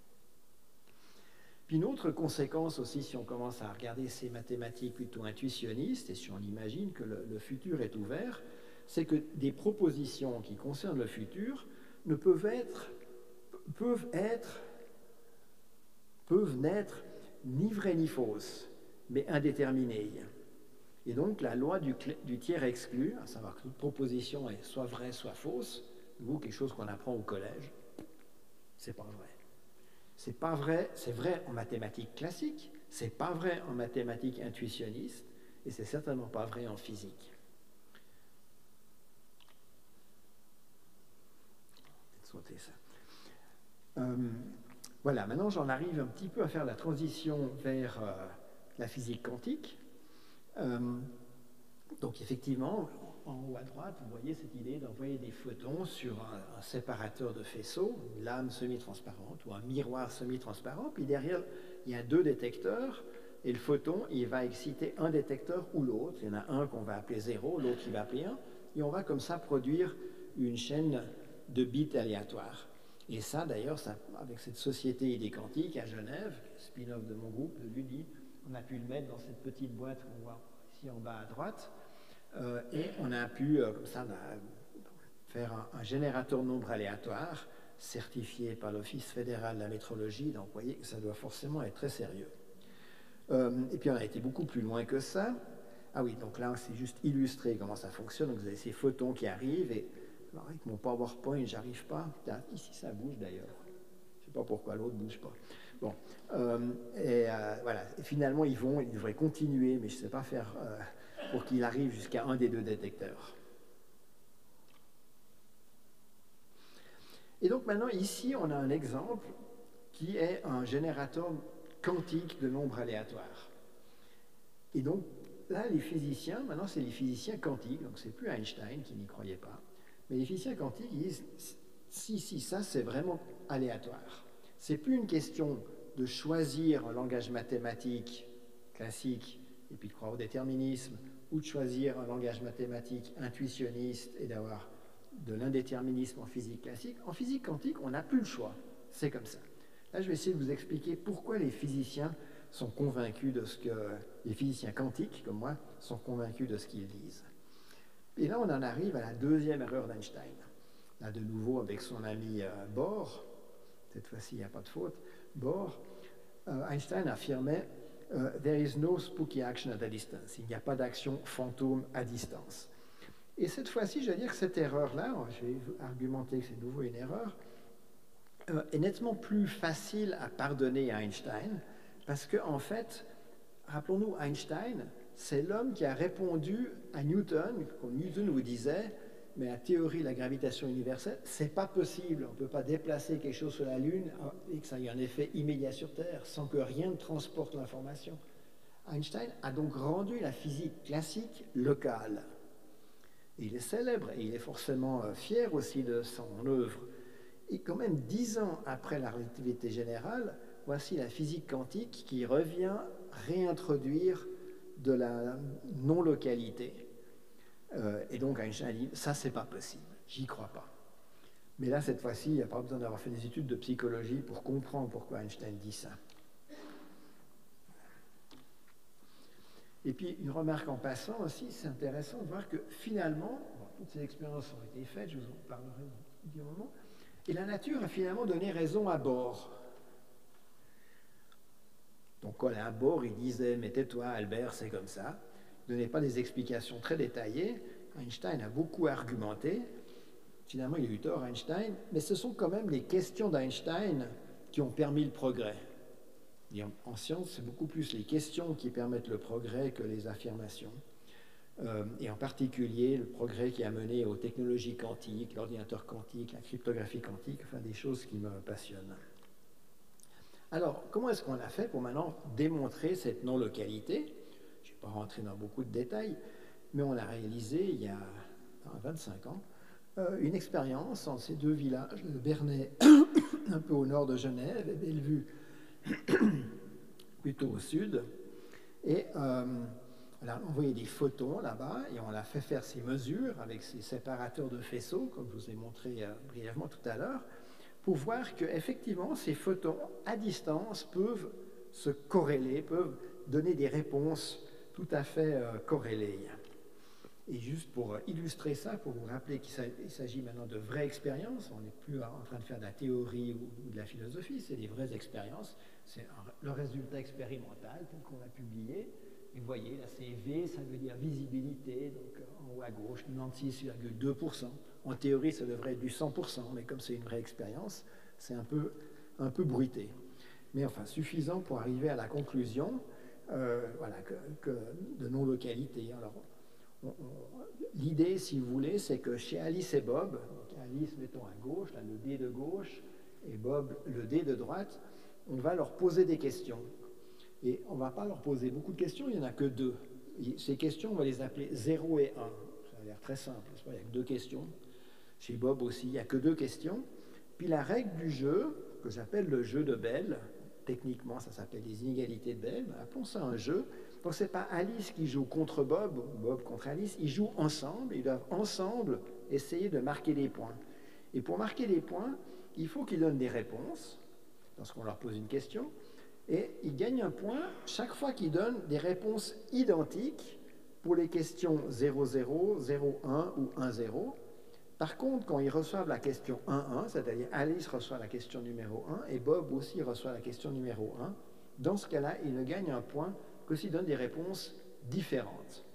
[SPEAKER 2] Puis une autre conséquence aussi, si on commence à regarder ces mathématiques plutôt intuitionnistes, et si on imagine que le, le futur est ouvert, c'est que des propositions qui concernent le futur ne peuvent être, peuvent être, peuvent n'être ni vraies ni fausses, mais indéterminées. Et donc la loi du, du tiers exclu, à savoir que toute proposition est soit vraie, soit fausse, ou quelque chose qu'on apprend au collège, c'est pas vrai. C'est pas vrai, c'est vrai en mathématiques classiques, c'est pas vrai en mathématiques intuitionnistes, et c'est certainement pas vrai en physique. Sauter ça. Euh, voilà, maintenant j'en arrive un petit peu à faire la transition vers euh, la physique quantique. Euh, donc effectivement, en haut à droite, vous voyez cette idée d'envoyer des photons sur un, un séparateur de faisceau, une lame semi-transparente ou un miroir semi-transparent, puis derrière, il y a deux détecteurs, et le photon, il va exciter un détecteur ou l'autre. Il y en a un qu'on va appeler zéro, l'autre qui va appeler un, et on va comme ça produire une chaîne de bits aléatoires. Et ça, d'ailleurs, ça, avec cette société idée quantique à Genève, spin-off de mon groupe, de l'U D I, on a pu le mettre dans cette petite boîte qu'on voit ici en bas à droite, euh, et on a pu, euh, comme ça, bah, faire un, un générateur de nombres aléatoires certifié par l'Office fédéral de la métrologie, donc vous voyez que ça doit forcément être très sérieux. Euh, et puis on a été beaucoup plus loin que ça. Ah oui, donc là, c'est juste illustré comment ça fonctionne. Donc vous avez ces photons qui arrivent, et alors, avec mon PowerPoint, j'arrive pas. Ici, ça bouge d'ailleurs. Je ne sais pas pourquoi l'autre ne bouge pas. Bon, euh, et euh, voilà. Et finalement, ils vont, ils devraient continuer, mais je ne sais pas faire euh, pour qu'il arrive jusqu'à un des deux détecteurs. Et donc maintenant, ici, on a un exemple qui est un générateur quantique de nombres aléatoires. Et donc, là, les physiciens, maintenant, c'est les physiciens quantiques, donc c'est plus Einstein qui n'y croyait pas. Mais les physiciens quantiques disent, si, si, ça c'est vraiment aléatoire. C'est plus une question de choisir un langage mathématique classique et puis de croire au déterminisme, ou de choisir un langage mathématique intuitionniste et d'avoir de l'indéterminisme en physique classique. En physique quantique, on n'a plus le choix. C'est comme ça. Là, je vais essayer de vous expliquer pourquoi les physiciens sont convaincus de ce que... Les physiciens quantiques, comme moi, sont convaincus de ce qu'ils disent. Et là, on en arrive à la deuxième erreur d'Einstein. Là, de nouveau, avec son ami euh, Bohr, cette fois-ci, il n'y a pas de faute, Bohr, euh, Einstein affirmait euh, « There is no spooky action at a distance ». Il n'y a pas d'action fantôme à distance. Et cette fois-ci, je vais dire que cette erreur-là, je vais argumenter que c'est de nouveau une erreur, euh, est nettement plus facile à pardonner à Einstein, parce qu'en en fait, rappelons-nous, Einstein, c'est l'homme qui a répondu à Newton, comme Newton vous disait, mais la théorie de la gravitation universelle, c'est pas possible. On ne peut pas déplacer quelque chose sur la Lune et que ça ait un effet immédiat sur Terre sans que rien ne transporte l'information. Einstein a donc rendu la physique classique locale. Et il est célèbre et il est forcément fier aussi de son œuvre. Et quand même, dix ans après la relativité générale, voici la physique quantique qui revient réintroduire de la non-localité. Euh, et donc Einstein dit, ça c'est pas possible, j'y crois pas. Mais là, cette fois-ci, il n'y a pas besoin d'avoir fait des études de psychologie pour comprendre pourquoi Einstein dit ça. Et puis, une remarque en passant aussi, c'est intéressant de voir que finalement, bon, toutes ces expériences ont été faites, je vous en parlerai dans un moment, et la nature a finalement donné raison à Bohr. Donc, Colin Bohr, il disait, mais tais-toi, Albert, c'est comme ça. Il ne donnait pas des explications très détaillées. Einstein a beaucoup argumenté. Finalement, il a eu tort, Einstein, mais ce sont quand même les questions d'Einstein qui ont permis le progrès. Et en, en science, c'est beaucoup plus les questions qui permettent le progrès que les affirmations. Euh, et en particulier, le progrès qui a mené aux technologies quantiques, l'ordinateur quantique, la cryptographie quantique, enfin des choses qui me passionnent. Alors, comment est-ce qu'on a fait pour maintenant démontrer cette non-localité? Je ne vais pas rentrer dans beaucoup de détails, mais on l'a réalisé il y a vingt-cinq ans, euh, une expérience entre ces deux villages, de Bernay, un peu au nord de Genève, et Bellevue, plutôt au sud. Et euh, on a envoyé des photons là-bas, et on a fait faire ces mesures avec ces séparateurs de faisceaux, comme je vous ai montré euh, brièvement tout à l'heure, pour voir qu'effectivement, ces photons à distance peuvent se corréler, peuvent donner des réponses tout à fait euh, corrélées. Et juste pour illustrer ça, pour vous rappeler qu'il s'agit maintenant de vraies expériences, on n'est plus en train de faire de la théorie ou de la philosophie, c'est des vraies expériences, c'est le résultat expérimental tel qu'on a publié. Et vous voyez, là c'est V, ça veut dire visibilité, donc en haut à gauche, quatre-vingt-seize virgule deux pour cent. En théorie, ça devrait être du cent pour cent, mais comme c'est une vraie expérience, c'est un peu, un peu bruité. Mais enfin, suffisant pour arriver à la conclusion euh, voilà, que, que de non-localité. Alors, l'idée, si vous voulez, c'est que chez Alice et Bob, donc Alice, mettons à gauche, là, le dé de gauche, et Bob, le dé de droite, on va leur poser des questions. Et on ne va pas leur poser beaucoup de questions, il n'y en a que deux. Et ces questions, on va les appeler zéro et un. Ça a l'air très simple, il n'y a que deux questions. Chez Bob aussi, il n'y a que deux questions. Puis la règle du jeu, que j'appelle le jeu de Bell, techniquement ça s'appelle les inégalités de Bell, appelons ça un jeu. Donc ce n'est pas Alice qui joue contre Bob, Bob contre Alice, ils jouent ensemble, ils doivent ensemble essayer de marquer des points. Et pour marquer des points, il faut qu'ils donnent des réponses, lorsqu'on leur pose une question, et ils gagnent un point chaque fois qu'ils donnent des réponses identiques pour les questions zéro zéro, zéro un ou un zéro. Par contre, quand ils reçoivent la question un un, c'est-à-dire Alice reçoit la question numéro un et Bob aussi reçoit la question numéro un, dans ce cas-là, ils ne gagnent un point que s'ils donnent des réponses différentes.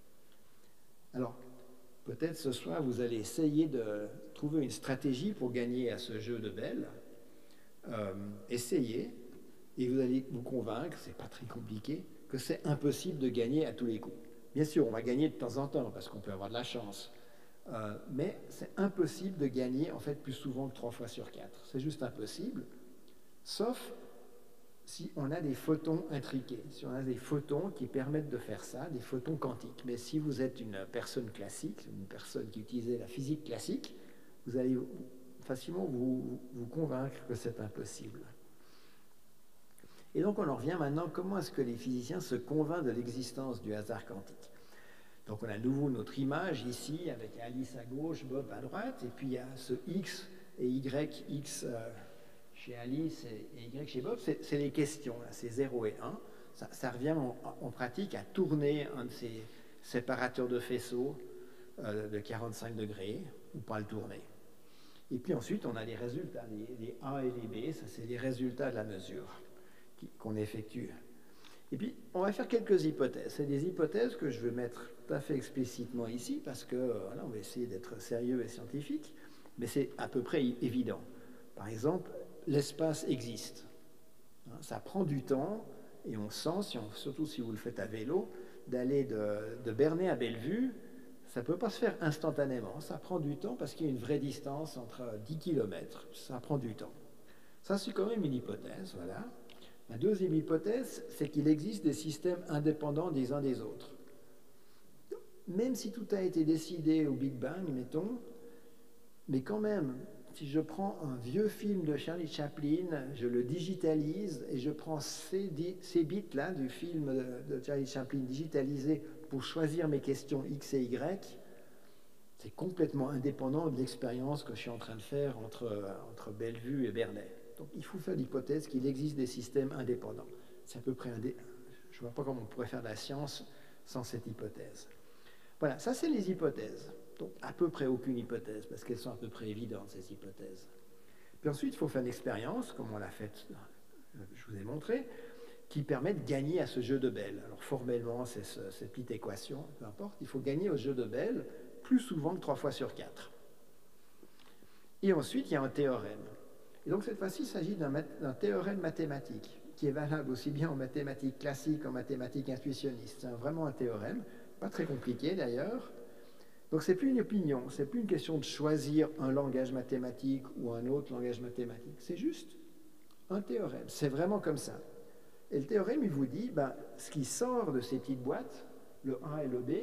[SPEAKER 2] Alors, peut-être ce soir, vous allez essayer de trouver une stratégie pour gagner à ce jeu de Bell. Euh, essayez, et vous allez vous convaincre, c'est pas très compliqué, que c'est impossible de gagner à tous les coups. Bien sûr, on va gagner de temps en temps, parce qu'on peut avoir de la chance. Euh, mais c'est impossible de gagner, en fait, plus souvent que trois fois sur quatre. C'est juste impossible, sauf si on a des photons intriqués, si on a des photons qui permettent de faire ça, des photons quantiques. Mais si vous êtes une personne classique, une personne qui utilisait la physique classique, vous allez facilement vous, vous convaincre que c'est impossible. Et donc on en revient maintenant, comment est-ce que les physiciens se convainquent de l'existence du hasard quantique? Donc on a à nouveau notre image ici, avec Alice à gauche, Bob à droite, et puis il y a ce X et Y, X euh, chez Alice et, et Y chez Bob, c'est les questions, c'est zéro et un. Ça, ça revient en, en pratique à tourner un de ces séparateurs de faisceaux euh, de quarante-cinq degrés, ou pas le tourner. Et puis ensuite, on a les résultats, les, les A et les B, ça c'est les résultats de la mesure qu'on effectue. Et puis, on va faire quelques hypothèses. C'est des hypothèses que je vais mettre tout à fait explicitement ici, parce que, voilà, on va essayer d'être sérieux et scientifique, mais c'est à peu près évident. Par exemple, l'espace existe. Ça prend du temps, et on sent, si on, surtout si vous le faites à vélo, d'aller de, de Bernay à Bellevue, ça ne peut pas se faire instantanément. Ça prend du temps parce qu'il y a une vraie distance entre dix kilomètres. Ça prend du temps. Ça, c'est quand même une hypothèse, voilà. La deuxième hypothèse, c'est qu'il existe des systèmes indépendants des uns des autres. Même si tout a été décidé au Big Bang, mettons, mais quand même, si je prends un vieux film de Charlie Chaplin, je le digitalise et je prends ces, ces bits-là du film de, de Charlie Chaplin digitalisé pour choisir mes questions X et Y, c'est complètement indépendant de l'expérience que je suis en train de faire entre, entre Bellevue et Bernay. Donc il faut faire l'hypothèse qu'il existe des systèmes indépendants. C'est à peu près indé... Je ne vois pas comment on pourrait faire de la science sans cette hypothèse. Voilà, ça c'est les hypothèses. Donc à peu près aucune hypothèse, parce qu'elles sont à peu près évidentes, ces hypothèses. Puis ensuite, il faut faire une expérience, comme on l'a fait, je vous ai montré, qui permet de gagner à ce jeu de Bell. Alors formellement, c'est ce, cette petite équation, peu importe, il faut gagner au jeu de Bell plus souvent que trois fois sur quatre. Et ensuite, il y a un théorème. Et donc cette fois-ci, il s'agit d'un, d'un théorème mathématique qui est valable aussi bien en mathématiques classiques qu'en mathématiques intuitionnistes. C'est vraiment un théorème, pas très compliqué d'ailleurs. Donc c'est plus une opinion, c'est plus une question de choisir un langage mathématique ou un autre langage mathématique. C'est juste un théorème. C'est vraiment comme ça. Et le théorème, il vous dit, ben, ce qui sort de ces petites boîtes, le A et le B,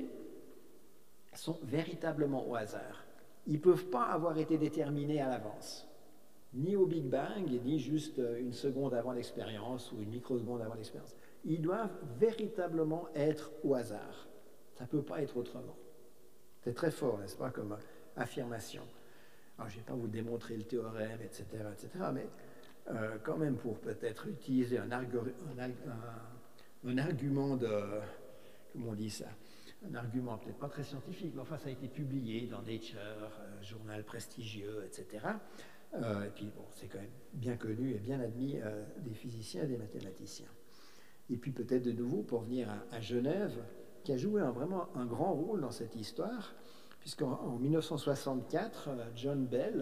[SPEAKER 2] sont véritablement au hasard. Ils ne peuvent pas avoir été déterminés à l'avance, ni au Big Bang, ni juste une seconde avant l'expérience ou une microseconde avant l'expérience. Ils doivent véritablement être au hasard. Ça ne peut pas être autrement. C'est très fort, n'est-ce pas, comme affirmation. Alors, je ne vais pas vous démontrer le théorème, et cetera, et cetera, mais euh, quand même pour peut-être utiliser un, argu un, un, un argument de... Comment on dit ça? Un argument peut-être pas très scientifique, mais enfin, ça a été publié dans Nature, euh, journal prestigieux, et cetera. Euh, et puis, bon, c'est quand même bien connu et bien admis euh, des physiciens et des mathématiciens. Et puis, peut-être de nouveau, pour venir à, à Genève, qui a joué un, vraiment un grand rôle dans cette histoire, puisqu'en en mille neuf cent soixante-quatre, John Bell,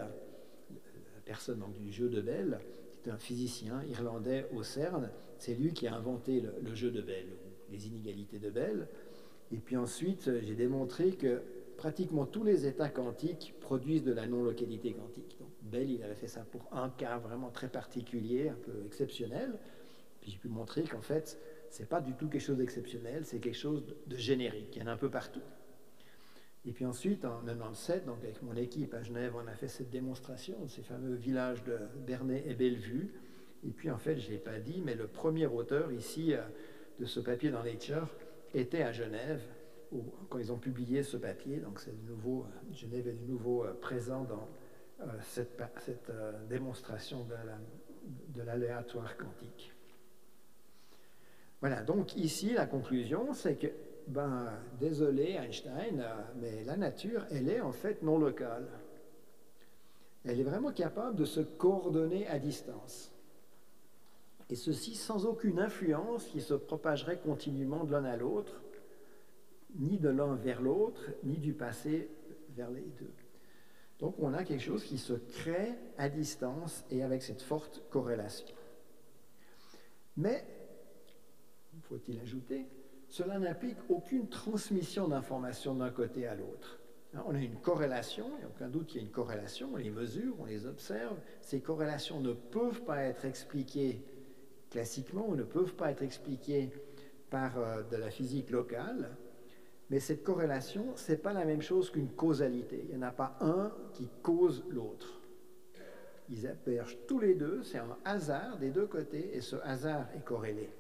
[SPEAKER 2] la personne donc, du jeu de Bell, qui est un physicien irlandais au CERN, c'est lui qui a inventé le, le jeu de Bell, ou les inégalités de Bell. Et puis ensuite, j'ai démontré que pratiquement tous les états quantiques produisent de la non-localité quantique. Donc Bell, il avait fait ça pour un cas vraiment très particulier, un peu exceptionnel. Puis j'ai pu montrer qu'en fait, ce n'est pas du tout quelque chose d'exceptionnel, c'est quelque chose de générique, il y en a un peu partout. Et puis ensuite, en mille neuf cent quatre-vingt-dix-sept, donc avec mon équipe à Genève, on a fait cette démonstration de ces fameux villages de Bernay et Bellevue. Et puis en fait, je ne l'ai pas dit, mais le premier auteur ici de ce papier dans Nature était à Genève, où, quand ils ont publié ce papier. Donc c'est de nouveau, Genève est de nouveau présent dans euh, cette, cette euh, démonstration de l'aléatoire quantique. Voilà, donc ici, la conclusion, c'est que, ben, désolé Einstein, mais la nature, elle est en fait non locale. Elle est vraiment capable de se coordonner à distance. Et ceci sans aucune influence qui se propagerait continuellement de l'un à l'autre, ni de l'un vers l'autre, ni du passé vers les deux. Donc on a quelque chose qui se crée à distance et avec cette forte corrélation. Mais, faut-il ajouter, cela n'implique aucune transmission d'informations d'un côté à l'autre. On a une corrélation, il n'y a aucun doute qu'il y a une corrélation, on les mesure, on les observe. Ces corrélations ne peuvent pas être expliquées classiquement ou ne peuvent pas être expliquées par euh, de la physique locale, mais cette corrélation, ce n'est pas la même chose qu'une causalité. Il n'y en a pas un qui cause l'autre. Ils émergent tous les deux, c'est un hasard des deux côtés, et ce hasard est corrélé.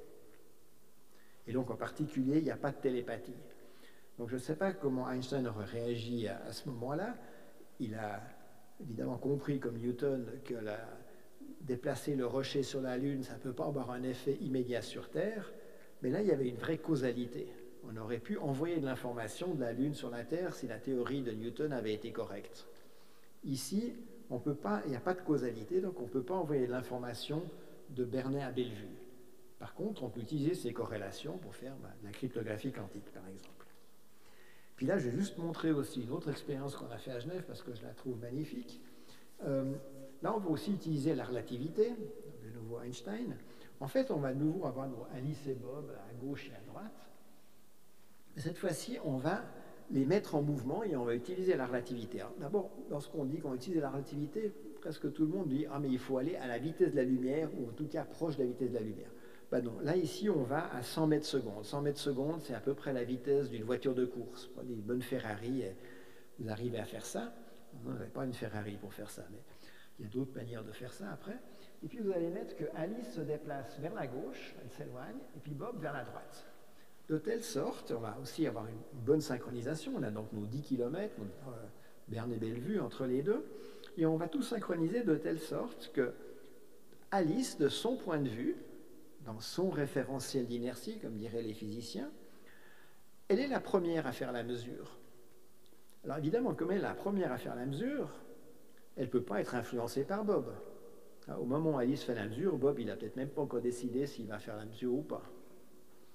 [SPEAKER 2] Et donc, en particulier, il n'y a pas de télépathie. Donc, je ne sais pas comment Einstein aurait réagi à, à ce moment-là. Il a évidemment compris, comme Newton, que la, déplacer le rocher sur la Lune, ça ne peut pas avoir un effet immédiat sur Terre. Mais là, il y avait une vraie causalité. On aurait pu envoyer de l'information de la Lune sur la Terre si la théorie de Newton avait été correcte. Ici, on peut pas, il n'y a pas de causalité, donc on ne peut pas envoyer de l'information de Bernay à Bellevue. Par contre, on peut utiliser ces corrélations pour faire bah, de la cryptographie quantique, par exemple. Puis là, je vais juste montrer aussi une autre expérience qu'on a fait à Genève, parce que je la trouve magnifique. Euh, là, on va aussi utiliser la relativité, de nouveau Einstein. En fait, on va de nouveau avoir nos Alice et Bob à gauche et à droite. Mais cette fois-ci, on va les mettre en mouvement et on va utiliser la relativité. D'abord, lorsqu'on dit qu'on utilise la relativité, presque tout le monde dit « Ah, mais il faut aller à la vitesse de la lumière, ou en tout cas proche de la vitesse de la lumière. » Ben non, là, ici, on va à cent mètres secondes. cent mètres secondes, c'est à peu près la vitesse d'une voiture de course. Prenez une bonne Ferrari, vous arrivez à faire ça. Vous n'avez pas une Ferrari pour faire ça, mais il y a d'autres manières de faire ça après. Et puis, vous allez mettre que Alice se déplace vers la gauche, elle s'éloigne, et puis Bob vers la droite. De telle sorte, on va aussi avoir une bonne synchronisation. On a donc nos dix kilomètres, euh, Bernay et Bellevue entre les deux, et on va tout synchroniser de telle sorte que Alice, de son point de vue, dans son référentiel d'inertie, comme diraient les physiciens, elle est la première à faire la mesure. Alors évidemment, comme elle est la première à faire la mesure, elle ne peut pas être influencée par Bob. Au moment où Alice fait la mesure, Bob, il n'a peut-être même pas encore décidé s'il va faire la mesure ou pas.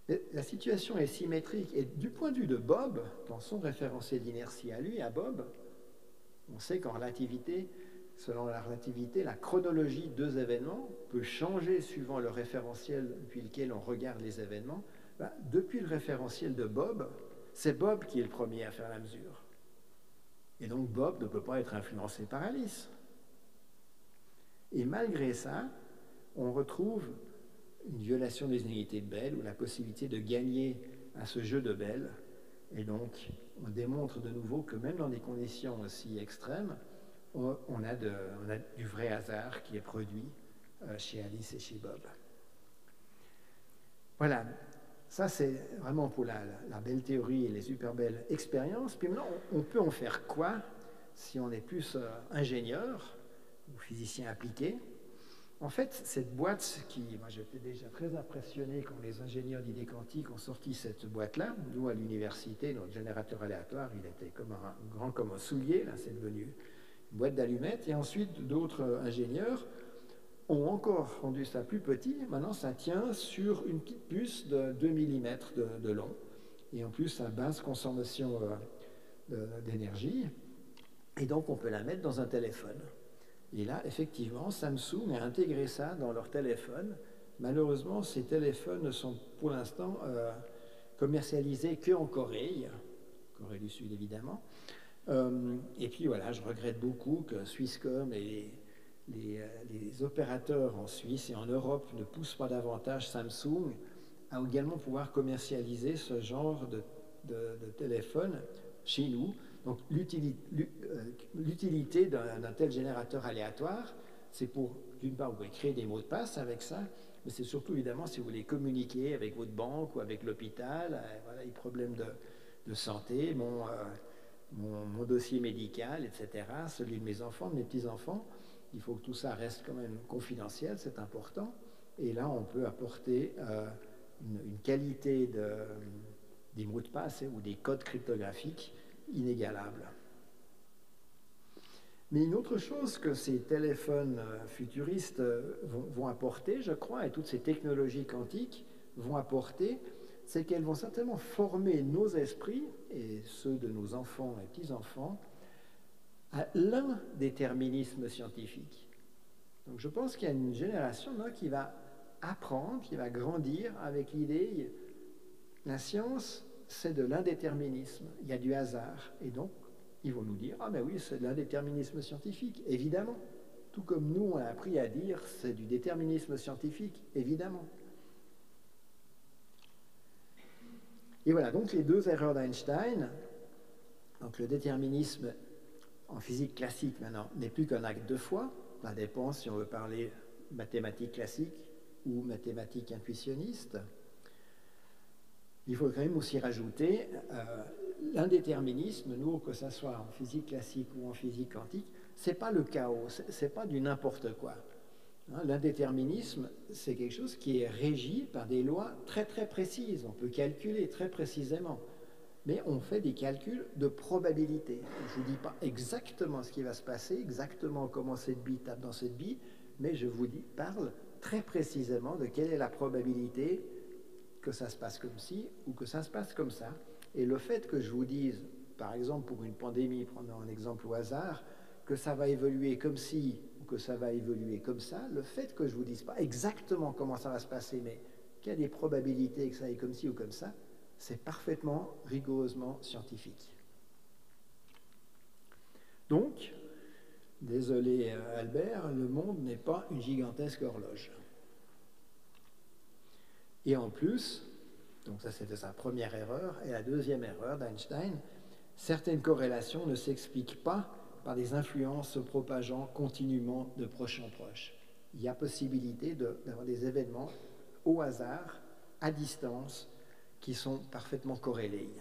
[SPEAKER 2] Et la situation est symétrique. Et du point de vue de Bob, dans son référentiel d'inertie à lui, à Bob, on sait qu'en relativité, selon la relativité, la chronologie de deux événements peut changer suivant le référentiel depuis lequel on regarde les événements. Ben, depuis le référentiel de Bob, c'est Bob qui est le premier à faire la mesure. Et donc Bob ne peut pas être influencé par Alice. Et malgré ça, on retrouve une violation des inégalités de Bell ou la possibilité de gagner à ce jeu de Bell. Et donc, on démontre de nouveau que même dans des conditions aussi extrêmes, on, on, a, de, on a du vrai hasard qui est produit euh, chez Alice et chez Bob. Voilà, ça c'est vraiment pour la, la belle théorie et les super belles expériences. Puis maintenant, on, on peut en faire quoi si on est plus euh, ingénieur ou physicien appliqué? En fait, cette boîte qui, moi j'étais déjà très impressionné quand les ingénieurs d'idées quantiques ont sorti cette boîte-là. Nous, à l'université, notre générateur aléatoire, il était comme un, grand comme un soulier, là c'est devenu une boîte d'allumettes. Et ensuite, d'autres ingénieurs ont encore rendu ça plus petit. Maintenant, ça tient sur une petite puce de deux millimètres de, de long. Et en plus, à basse consommation euh, d'énergie. Et donc, on peut la mettre dans un téléphone. Et là, effectivement, Samsung a intégré ça dans leur téléphone. Malheureusement, ces téléphones ne sont pour l'instant euh, commercialisés qu'en Corée, Corée du Sud évidemment. Euh, et puis voilà, je regrette beaucoup que Swisscom et les, les, les opérateurs en Suisse et en Europe ne poussent pas davantage Samsung à également pouvoir commercialiser ce genre de, de, de téléphone chez nous. Donc l'utilité d'un tel générateur aléatoire, c'est pour, d'une part, vous pouvez créer des mots de passe avec ça, mais c'est surtout évidemment si vous voulez communiquer avec votre banque ou avec l'hôpital, euh, voilà, les problèmes de, de santé, mon, euh, mon, mon dossier médical, et cetera, celui de mes enfants, de mes petits-enfants, il faut que tout ça reste quand même confidentiel, c'est important. Et là, on peut apporter euh, une, une qualité de, des mots de passe ou des codes cryptographiques inégalable. Mais une autre chose que ces téléphones futuristes vont, vont apporter, je crois, et toutes ces technologies quantiques vont apporter, c'est qu'elles vont certainement former nos esprits, et ceux de nos enfants et petits-enfants, à l'indéterminisme scientifique. Donc je pense qu'il y a une génération là, qui va apprendre, qui va grandir avec l'idée, la science, c'est de l'indéterminisme, il y a du hasard. Et donc, ils vont nous dire, ah ben oui, c'est de l'indéterminisme scientifique, évidemment. Tout comme nous, on a appris à dire, c'est du déterminisme scientifique, évidemment. Et voilà, donc les deux erreurs d'Einstein, donc le déterminisme en physique classique maintenant n'est plus qu'un acte de foi, ça dépend si on veut parler mathématiques classiques ou mathématiques intuitionnistes. Il faut quand même aussi rajouter euh, l'indéterminisme, nous, que ce soit en physique classique ou en physique quantique, ce n'est pas le chaos, ce n'est pas du n'importe quoi. Hein, l'indéterminisme, c'est quelque chose qui est régi par des lois très très précises. On peut calculer très précisément, mais on fait des calculs de probabilité. Je ne vous dis pas exactement ce qui va se passer, exactement comment cette bille tape dans cette bille, mais je vous dis, parle très précisément de quelle est la probabilité que ça se passe comme ci ou que ça se passe comme ça. Et le fait que je vous dise, par exemple pour une pandémie, prenons un exemple au hasard, que ça va évoluer comme ci ou que ça va évoluer comme ça, le fait que je ne vous dise pas exactement comment ça va se passer, mais qu'il y a des probabilités que ça aille comme ci ou comme ça, c'est parfaitement, rigoureusement scientifique. Donc, désolé Albert, le monde n'est pas une gigantesque horloge. Et en plus, donc ça c'était sa première erreur, et la deuxième erreur d'Einstein, certaines corrélations ne s'expliquent pas par des influences se propageant continuellement de proche en proche. Il y a possibilité d'avoir des événements au hasard, à distance, qui sont parfaitement corrélés.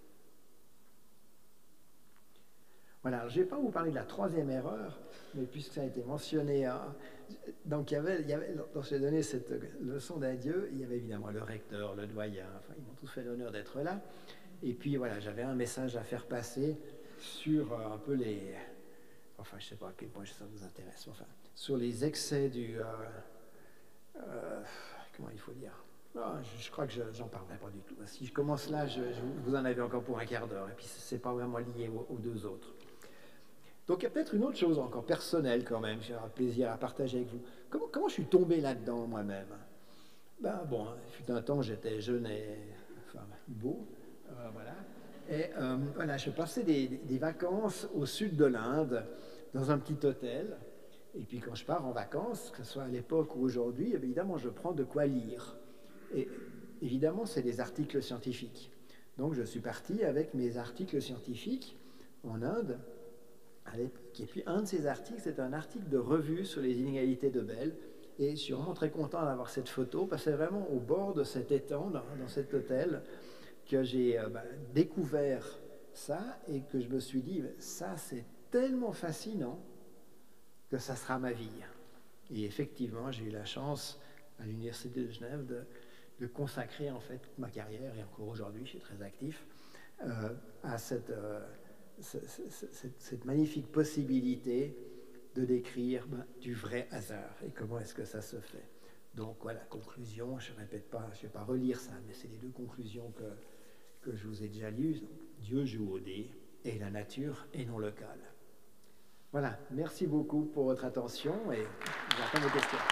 [SPEAKER 2] Voilà, je ne vais pas vous parler de la troisième erreur, mais puisque ça a été mentionné, hein, donc il y avait, il y avait, quand j'ai donné cette leçon d'adieu, il y avait évidemment le recteur, le doyen, enfin ils m'ont tous fait l'honneur d'être là, et puis voilà, j'avais un message à faire passer sur euh, un peu les, enfin je ne sais pas à quel point ça vous intéresse, enfin, sur les excès du, euh, euh, comment il faut dire, Non, je, je crois que je n'en parlerai pas du tout. Si je commence là, je, je, vous en avez encore pour un quart d'heure, et puis ce n'est pas vraiment lié aux, aux deux autres. Donc il y a peut-être une autre chose encore personnelle quand même, j'ai un plaisir à partager avec vous. Comment, comment je suis tombé là-dedans moi-même? Ben bon, il fut un temps, j'étais jeune et enfin, beau, euh, voilà. Et euh, voilà, je passais des, des vacances au sud de l'Inde, dans un petit hôtel. Et puis quand je pars en vacances, que ce soit à l'époque ou aujourd'hui, évidemment, je prends de quoi lire. Et évidemment, c'est des articles scientifiques. Donc je suis parti avec mes articles scientifiques en Inde à l'époque. Et puis un de ces articles, c'est un article de revue sur les inégalités de Bell. Et je suis vraiment très content d'avoir cette photo, parce que c'est vraiment au bord de cet étang, dans, dans cet hôtel, que j'ai euh, bah, découvert ça et que je me suis dit, ça c'est tellement fascinant que ça sera ma vie. Et effectivement, j'ai eu la chance à l'Université de Genève de, de consacrer en fait toute ma carrière, et encore aujourd'hui, je suis très actif, euh, à cette, euh, cette, cette, cette magnifique possibilité de décrire ben, du vrai hasard et comment est-ce que ça se fait. Donc voilà, conclusion, je ne répète pas, je ne vais pas relire ça, mais c'est les deux conclusions que, que je vous ai déjà lues. Donc, Dieu joue au dé et la nature est non locale. Voilà, merci beaucoup pour votre attention et j'attends vos questions.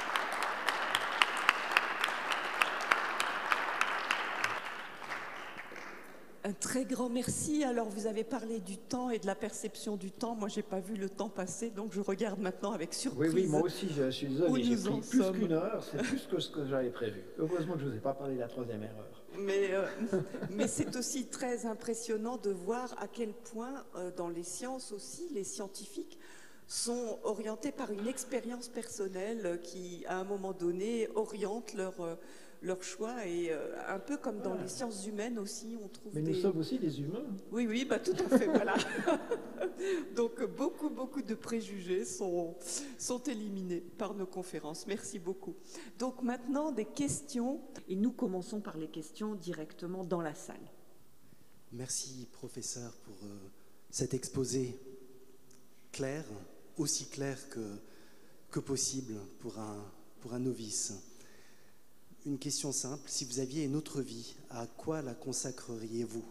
[SPEAKER 1] Un très grand merci. Alors, vous avez parlé du temps et de la perception du temps. Moi, je n'ai pas vu le temps passer, donc je regarde maintenant avec surprise.
[SPEAKER 2] Oui, oui, moi aussi, je, je suis désolé, j'ai pris plus qu'une heure, c'est plus que ce que j'avais prévu. Heureusement que je ne vous ai pas parlé de la troisième erreur.
[SPEAKER 1] Mais, euh, mais c'est aussi très impressionnant de voir à quel point, euh, dans les sciences aussi, les scientifiques sont orientés par une expérience personnelle qui, à un moment donné, oriente leur... Euh, leur choix, et euh, un peu comme dans voilà. les sciences humaines aussi, on trouve
[SPEAKER 2] Mais
[SPEAKER 1] des...
[SPEAKER 2] nous sommes aussi des humains.
[SPEAKER 1] Oui, oui, bah, tout à fait, voilà. Donc, beaucoup, beaucoup de préjugés sont, sont éliminés par nos conférences. Merci beaucoup. Donc, maintenant, des questions. Et nous commençons par les questions directement dans la salle.
[SPEAKER 3] Merci, professeur, pour euh, cet exposé clair, aussi clair que, que possible pour un, pour un novice. Une question simple, si vous aviez une autre vie, à quoi la consacreriez-vous?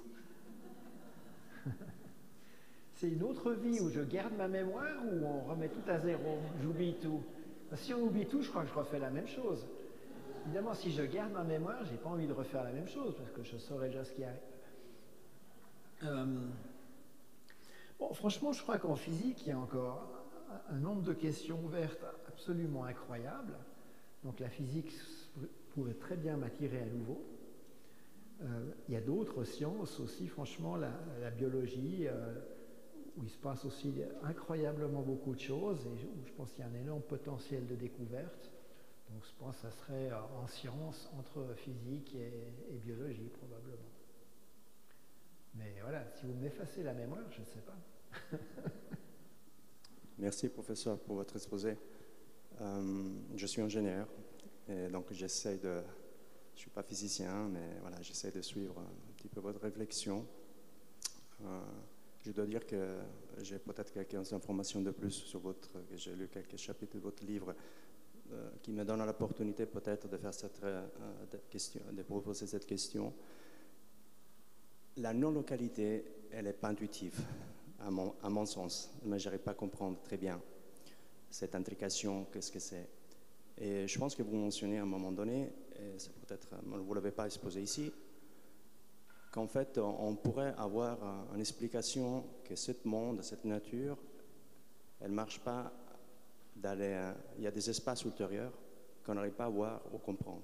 [SPEAKER 2] C'est une autre vie où je garde ma mémoire ou on remet tout à zéro, j'oublie tout? Si on oublie tout, je crois que je refais la même chose. Évidemment, si je garde ma mémoire, j'ai pas envie de refaire la même chose parce que je saurais déjà ce qui arrive. Euh... Bon, franchement, je crois qu'en physique, il y a encore un nombre de questions ouvertes absolument incroyables. Donc la physique pourrait très bien m'attirer à nouveau. Euh, il y a d'autres sciences aussi, franchement, la, la biologie, euh, où il se passe aussi incroyablement beaucoup de choses, et où je pense qu'il y a un énorme potentiel de découverte. Donc je pense que ça serait en sciences, entre physique et, et biologie, probablement. Mais voilà, si vous m'effacez la mémoire, je ne sais pas.
[SPEAKER 4] Merci, professeur, pour votre exposé. Euh, je suis ingénieur. Et donc j'essaie de, je ne suis pas physicien, mais voilà, j'essaie de suivre un petit peu votre réflexion. Euh, je dois dire que j'ai peut-être quelques informations de plus sur votre, que j'ai lu quelques chapitres de votre livre euh, qui me donnent l'opportunité peut-être de faire cette euh, de question, de proposer cette question. La non-localité, elle n'est pas intuitive, à mon, à mon sens, mais je n'arrive pas à comprendre très bien cette intrication, qu'est-ce que c'est. Et je pense que vous mentionnez à un moment donné, et c'est peut-être, vous ne l'avez pas exposé ici, qu'en fait, on pourrait avoir une explication que ce monde, cette nature, elle ne marche pas dans les... Il y a des espaces ultérieurs qu'on n'arrive pas à voir ou comprendre.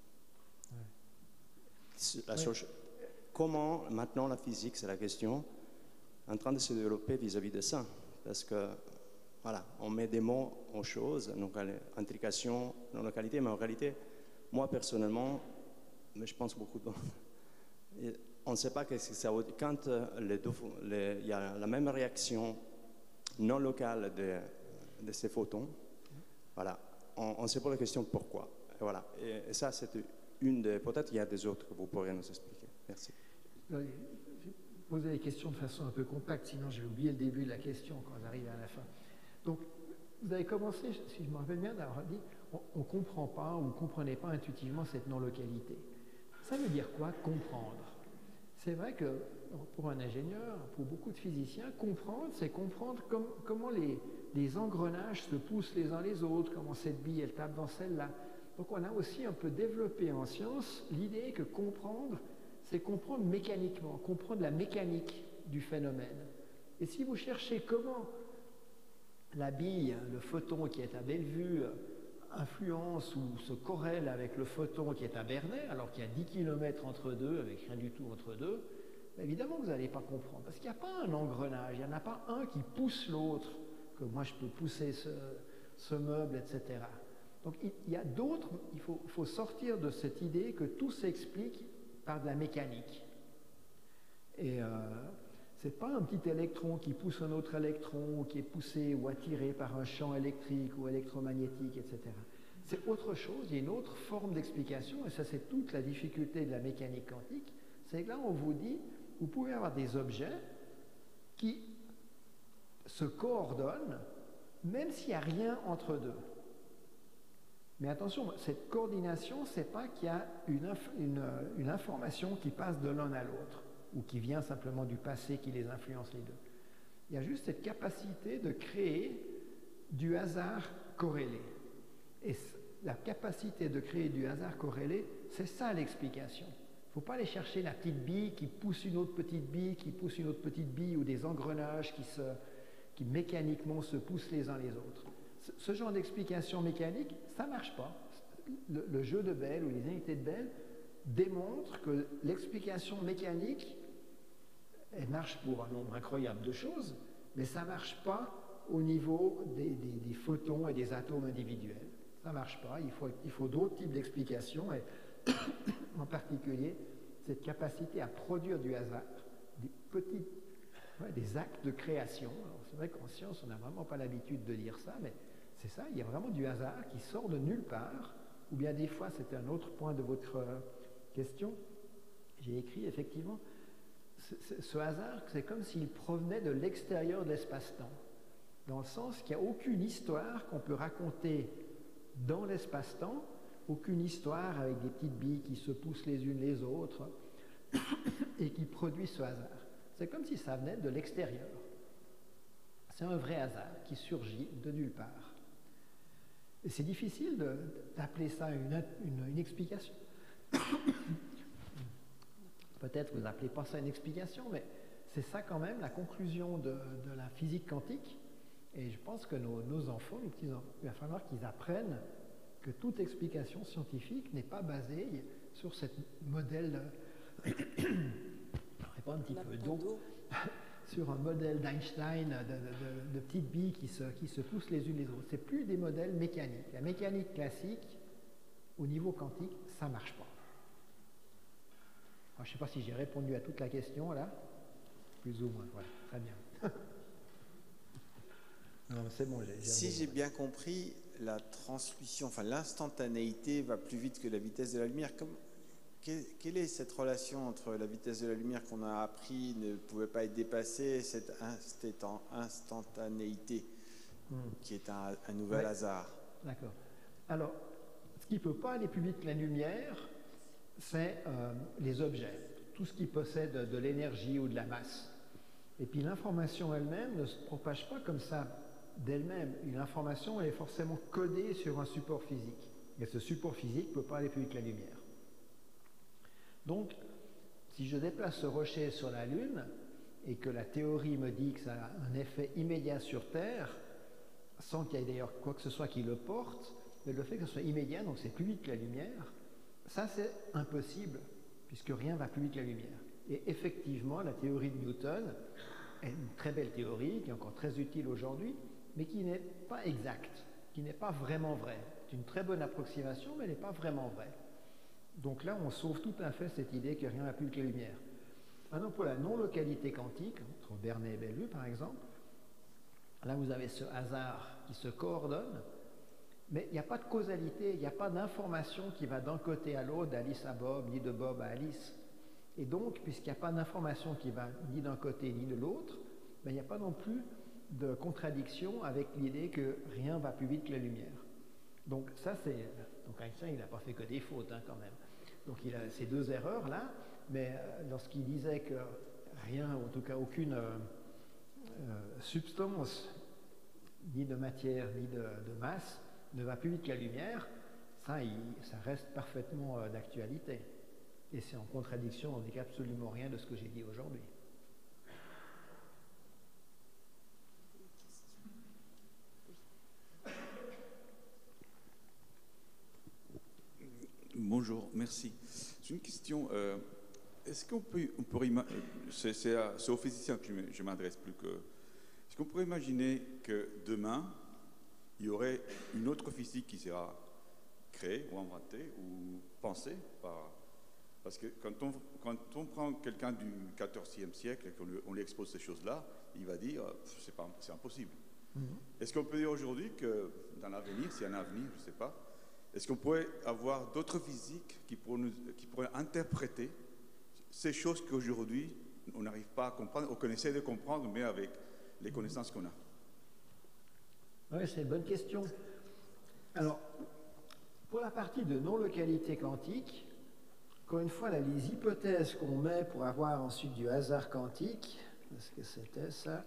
[SPEAKER 4] Ouais. La ouais. Comment, maintenant, la physique, c'est la question, en train de se développer vis-à-vis de ça? Parce que voilà, on met des mots aux choses, donc intrication, non-localité, mais en réalité, moi personnellement, mais je pense beaucoup de... on ne sait pas qu'est-ce que ça veut dire. Quand les deux, les, il y a la même réaction non locale de, de ces photons, voilà, on, on se pose la question pourquoi. Et voilà, et, et ça c'est une des... Peut-être il y a des autres que vous pourriez nous expliquer. Merci.
[SPEAKER 2] Je vais poser les questions de façon un peu compacte, sinon je vais oublier le début de la question quand on arrive à la fin. Donc, vous avez commencé, si je me rappelle bien, d'avoir dit, on ne comprend pas ou ne comprenait pas intuitivement cette non-localité. Ça veut dire quoi, comprendre? C'est vrai que pour un ingénieur, pour beaucoup de physiciens, comprendre, c'est comprendre com comment les, les engrenages se poussent les uns les autres, comment cette bille, elle tape dans celle-là. Donc on a aussi un peu développé en science l'idée que comprendre, c'est comprendre mécaniquement, comprendre la mécanique du phénomène. Et si vous cherchez comment la bille, le photon qui est à Bellevue, influence ou se corrèle avec le photon qui est à Bernay, alors qu'il y a dix kilomètres entre deux, avec rien du tout entre deux, ben évidemment vous n'allez pas comprendre, parce qu'il n'y a pas un engrenage, il n'y en a pas un qui pousse l'autre, que moi je peux pousser ce, ce meuble, et cetera. Donc il, il y a d'autres, il faut, faut sortir de cette idée que tout s'explique par de la mécanique. Et euh, c'est pas un petit électron qui pousse un autre électron, ou qui est poussé ou attiré par un champ électrique ou électromagnétique, et cetera. C'est autre chose, il y a une autre forme d'explication, et ça c'est toute la difficulté de la mécanique quantique, c'est que là on vous dit, vous pouvez avoir des objets qui se coordonnent, même s'il n'y a rien entre deux. Mais attention, cette coordination, c'est pas qu'il y a une, inf une, une information qui passe de l'un à l'autre, ou qui vient simplement du passé qui les influence les deux. Il y a juste cette capacité de créer du hasard corrélé. Et la capacité de créer du hasard corrélé, c'est ça l'explication. Il ne faut pas aller chercher la petite bille qui pousse une autre petite bille, qui pousse une autre petite bille, ou des engrenages qui, se, qui mécaniquement se poussent les uns les autres. Ce, ce genre d'explication mécanique, ça ne marche pas. Le, le jeu de Bell ou les unités de Bell démontrent que l'explication mécanique, elle marche pour un nombre incroyable de choses, mais ça ne marche pas au niveau des, des, des photons et des atomes individuels. Ça ne marche pas, il faut, il faut d'autres types d'explications, et en particulier cette capacité à produire du hasard, des petits, ouais, des actes de création. C'est vrai qu'en science, on n'a vraiment pas l'habitude de dire ça, mais c'est ça, il y a vraiment du hasard qui sort de nulle part, ou bien des fois, c'était un autre point de votre euh, question, j'ai écrit effectivement, ce, ce hasard, c'est comme s'il provenait de l'extérieur de l'espace-temps, dans le sens qu'il n'y a aucune histoire qu'on peut raconter dans l'espace-temps, aucune histoire avec des petites billes qui se poussent les unes les autres et qui produisent ce hasard. C'est comme si ça venait de l'extérieur. C'est un vrai hasard qui surgit de nulle part. Et c'est difficile d'appeler ça une, une, une explication. Peut-être vous n'appelez pas ça une explication, mais c'est ça quand même la conclusion de, de la physique quantique. Et je pense que nos, nos enfants, nos petits enfants, il va falloir qu'ils apprennent que toute explication scientifique n'est pas basée sur ce modèle de... Je pas un petit peu d'eau sur un modèle d'Einstein de, de, de, de petites billes qui se, qui se poussent les unes les autres. C'est plus des modèles mécaniques. La mécanique classique, au niveau quantique, ça ne marche pas. Alors, je ne sais pas si j'ai répondu à toute la question là. Plus ou moins, voilà, très bien. Non, c'est bon, j'ai,
[SPEAKER 5] si j'ai bien compris, la transmission, enfin l'instantanéité va plus vite que la vitesse de la lumière. Comme, quelle, quelle est cette relation entre la vitesse de la lumière qu'on a appris ne pouvait pas être dépassée et cette instantanéité hmm. qui est un, un nouvel ouais. hasard?
[SPEAKER 2] D'accord. Alors, ce qui ne peut pas aller plus vite que la lumière, c'est euh, les objets, tout ce qui possède de, de l'énergie ou de la masse. Et puis l'information elle-même ne se propage pas comme ça d'elle-même. Une information, elle est forcément codée sur un support physique. Et ce support physique ne peut pas aller plus vite que la lumière. Donc, si je déplace ce rocher sur la Lune, et que la théorie me dit que ça a un effet immédiat sur Terre, sans qu'il y ait d'ailleurs quoi que ce soit qui le porte, mais le fait que ce soit immédiat, donc c'est plus vite que la lumière, ça c'est impossible, puisque rien ne va plus vite que la lumière. Et effectivement, la théorie de Newton est une très belle théorie, qui est encore très utile aujourd'hui, mais qui n'est pas exacte, qui n'est pas vraiment vraie. C'est une très bonne approximation, mais elle n'est pas vraiment vraie. Donc là, on sauve tout à fait cette idée que rien n'a plus que la lumière. Maintenant, pour la non-localité quantique, entre Bernay et Bellevue par exemple, là vous avez ce hasard qui se coordonne, mais il n'y a pas de causalité, il n'y a pas d'information qui va d'un côté à l'autre, d'Alice à Bob, ni de Bob à Alice. Et donc, puisqu'il n'y a pas d'information qui va ni d'un côté ni de l'autre, ben, il n'y a pas non plus de contradiction avec l'idée que rien va plus vite que la lumière. Donc ça, c'est... Donc Einstein, il n'a pas fait que des fautes, hein, quand même. Donc il a ces deux erreurs-là, mais euh, lorsqu'il disait que rien, en tout cas aucune euh, euh, substance, ni de matière, ni de, de masse, ne va plus vite que la lumière, ça, il, ça reste parfaitement euh, d'actualité. Et c'est en contradiction, on ne dit absolument rien de ce que j'ai dit aujourd'hui.
[SPEAKER 6] Bonjour, merci. C'est une question. Euh, est-ce qu'on peut, on pourrait c'est, c'est, à, c'est aux physiciens que je m'adresse plus que. Est-ce qu'on pourrait imaginer que demain, il y aurait une autre physique qui sera créée ou inventée ou pensée par. Parce que quand on, quand on prend quelqu'un du quatorzième siècle et qu'on lui, on lui expose ces choses-là, il va dire c'est, pas, c'est impossible. Mm-hmm. Est-ce qu'on peut dire aujourd'hui que dans l'avenir, s'il y a un avenir, je ne sais pas, est-ce qu'on pourrait avoir d'autres physiques qui pourraient, nous, qui pourraient interpréter ces choses qu'aujourd'hui on n'arrive pas à comprendre, ou qu'on essaie de comprendre, mais avec les connaissances qu'on a?
[SPEAKER 2] Oui, c'est une bonne question. Alors, pour la partie de non-localité quantique, encore une fois, là, les hypothèses qu'on met pour avoir ensuite du hasard quantique, est-ce que c'était ça?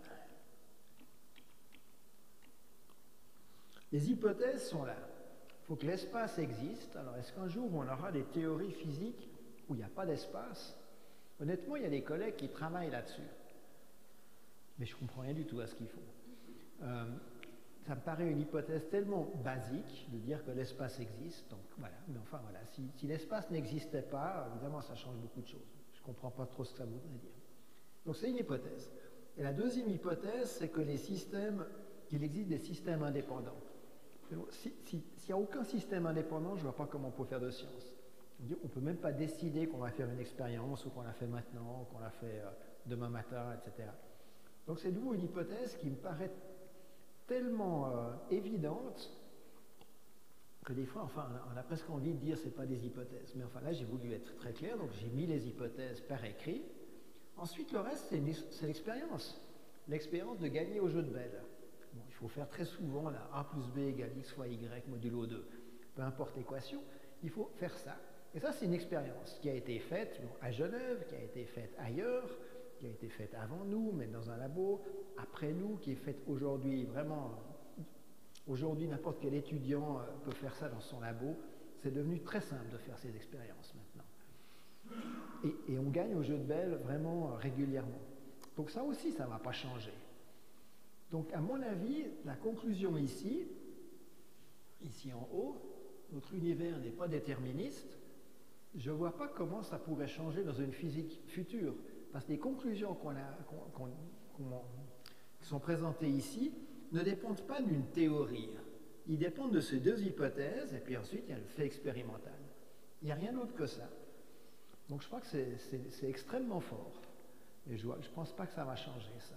[SPEAKER 2] Les hypothèses sont là. Il faut que l'espace existe. Alors, est-ce qu'un jour, on aura des théories physiques où il n'y a pas d'espace? Honnêtement, il y a des collègues qui travaillent là-dessus. Mais je ne comprends rien du tout à ce qu'ils font. Euh, ça me paraît une hypothèse tellement basique de dire que l'espace existe. Donc, voilà. Mais enfin, voilà. Si, si l'espace n'existait pas, évidemment, ça change beaucoup de choses. Je ne comprends pas trop ce que ça voudrait dire. Donc, c'est une hypothèse. Et la deuxième hypothèse, c'est que les systèmes, qu'il existe des systèmes indépendants. S'il si, si, n'y a aucun système indépendant, je ne vois pas comment on peut faire de science. On ne peut même pas décider qu'on va faire une expérience ou qu'on la fait maintenant, ou qu'on la fait euh, demain matin, et cetera. Donc c'est de nouveau une hypothèse qui me paraît tellement euh, évidente que des fois, enfin, on a presque envie de dire que ce n'est pas des hypothèses. Mais enfin là, j'ai voulu être très clair, donc j'ai mis les hypothèses par écrit. Ensuite, le reste, c'est l'expérience. L'expérience de gagner au jeu de Bell. Bon, il faut faire très souvent la A plus B égale X fois Y modulo deux. Peu importe l'équation, il faut faire ça. Et ça, c'est une expérience qui a été faite bon, à Genève, qui a été faite ailleurs, qui a été faite avant nous, mais dans un labo, après nous, qui est faite aujourd'hui. Vraiment, aujourd'hui, n'importe quel étudiant peut faire ça dans son labo. C'est devenu très simple de faire ces expériences maintenant. Et, et on gagne au jeu de Bell vraiment régulièrement. Donc ça aussi, ça ne va pas changer. Donc, à mon avis, la conclusion ici, ici en haut, notre univers n'est pas déterministe. Je ne vois pas comment ça pourrait changer dans une physique future. Parce que les conclusions qu'on a, qu'on, qu'on, qui sont présentées ici ne dépendent pas d'une théorie. Ils dépendent de ces deux hypothèses, et puis ensuite, il y a le fait expérimental. Il n'y a rien d'autre que ça. Donc, je crois que c'est, c'est, c'est extrêmement fort. Et je ne pense pas que ça va changer, ça.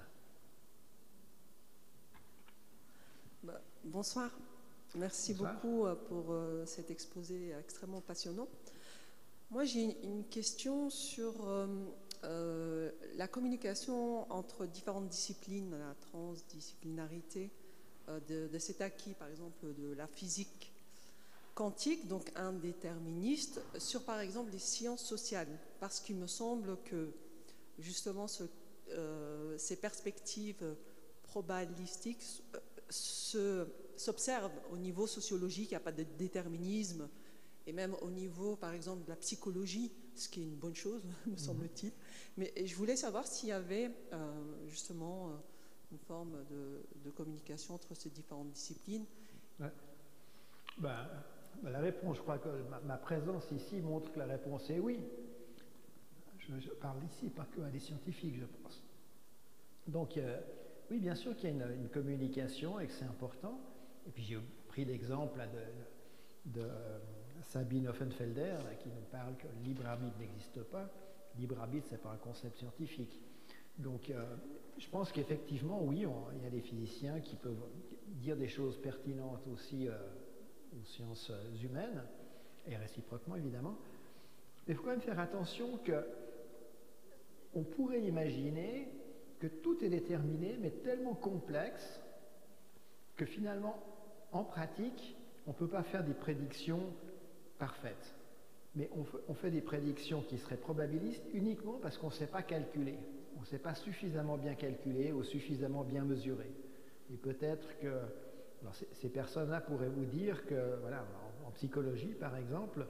[SPEAKER 7] Bonsoir. Merci Bonsoir. beaucoup pour euh, cet exposé extrêmement passionnant. Moi, j'ai une question sur euh, euh, la communication entre différentes disciplines, la transdisciplinarité euh, de, de cet acquis, par exemple, de la physique quantique, donc indéterministe, sur, par exemple, les sciences sociales. Parce qu'il me semble que, justement, ce, euh, ces perspectives probabilistiques se, s'observent au niveau sociologique, il n'y a pas de déterminisme, et même au niveau, par exemple, de la psychologie, ce qui est une bonne chose, me semble-t-il. Mais je voulais savoir s'il y avait euh, justement une forme de, de communication entre ces différentes disciplines.
[SPEAKER 2] Ouais. Ben, ben la réponse, je crois que ma, ma présence ici montre que la réponse est oui. Je, je parle ici, pas que à des scientifiques, je pense. Donc, euh, oui, bien sûr qu'il y a une, une communication et que c'est important. Et puis j'ai pris l'exemple de, de, de Sabine Offenfelder là, qui nous parle que le libre arbitre n'existe pas. Le libre arbitre, ce n'est pas un concept scientifique. Donc euh, je pense qu'effectivement, oui, on, il y a des physiciens qui peuvent dire des choses pertinentes aussi euh, aux sciences humaines, et réciproquement évidemment. Mais il faut quand même faire attention qu'on pourrait imaginer que tout est déterminé, mais tellement complexe que finalement, en pratique, on ne peut pas faire des prédictions parfaites. Mais on, on fait des prédictions qui seraient probabilistes uniquement parce qu'on ne sait pas calculer. On ne sait pas suffisamment bien calculer ou suffisamment bien mesurer. Et peut-être que alors ces personnes-là pourraient vous dire que, voilà, en, en psychologie par exemple,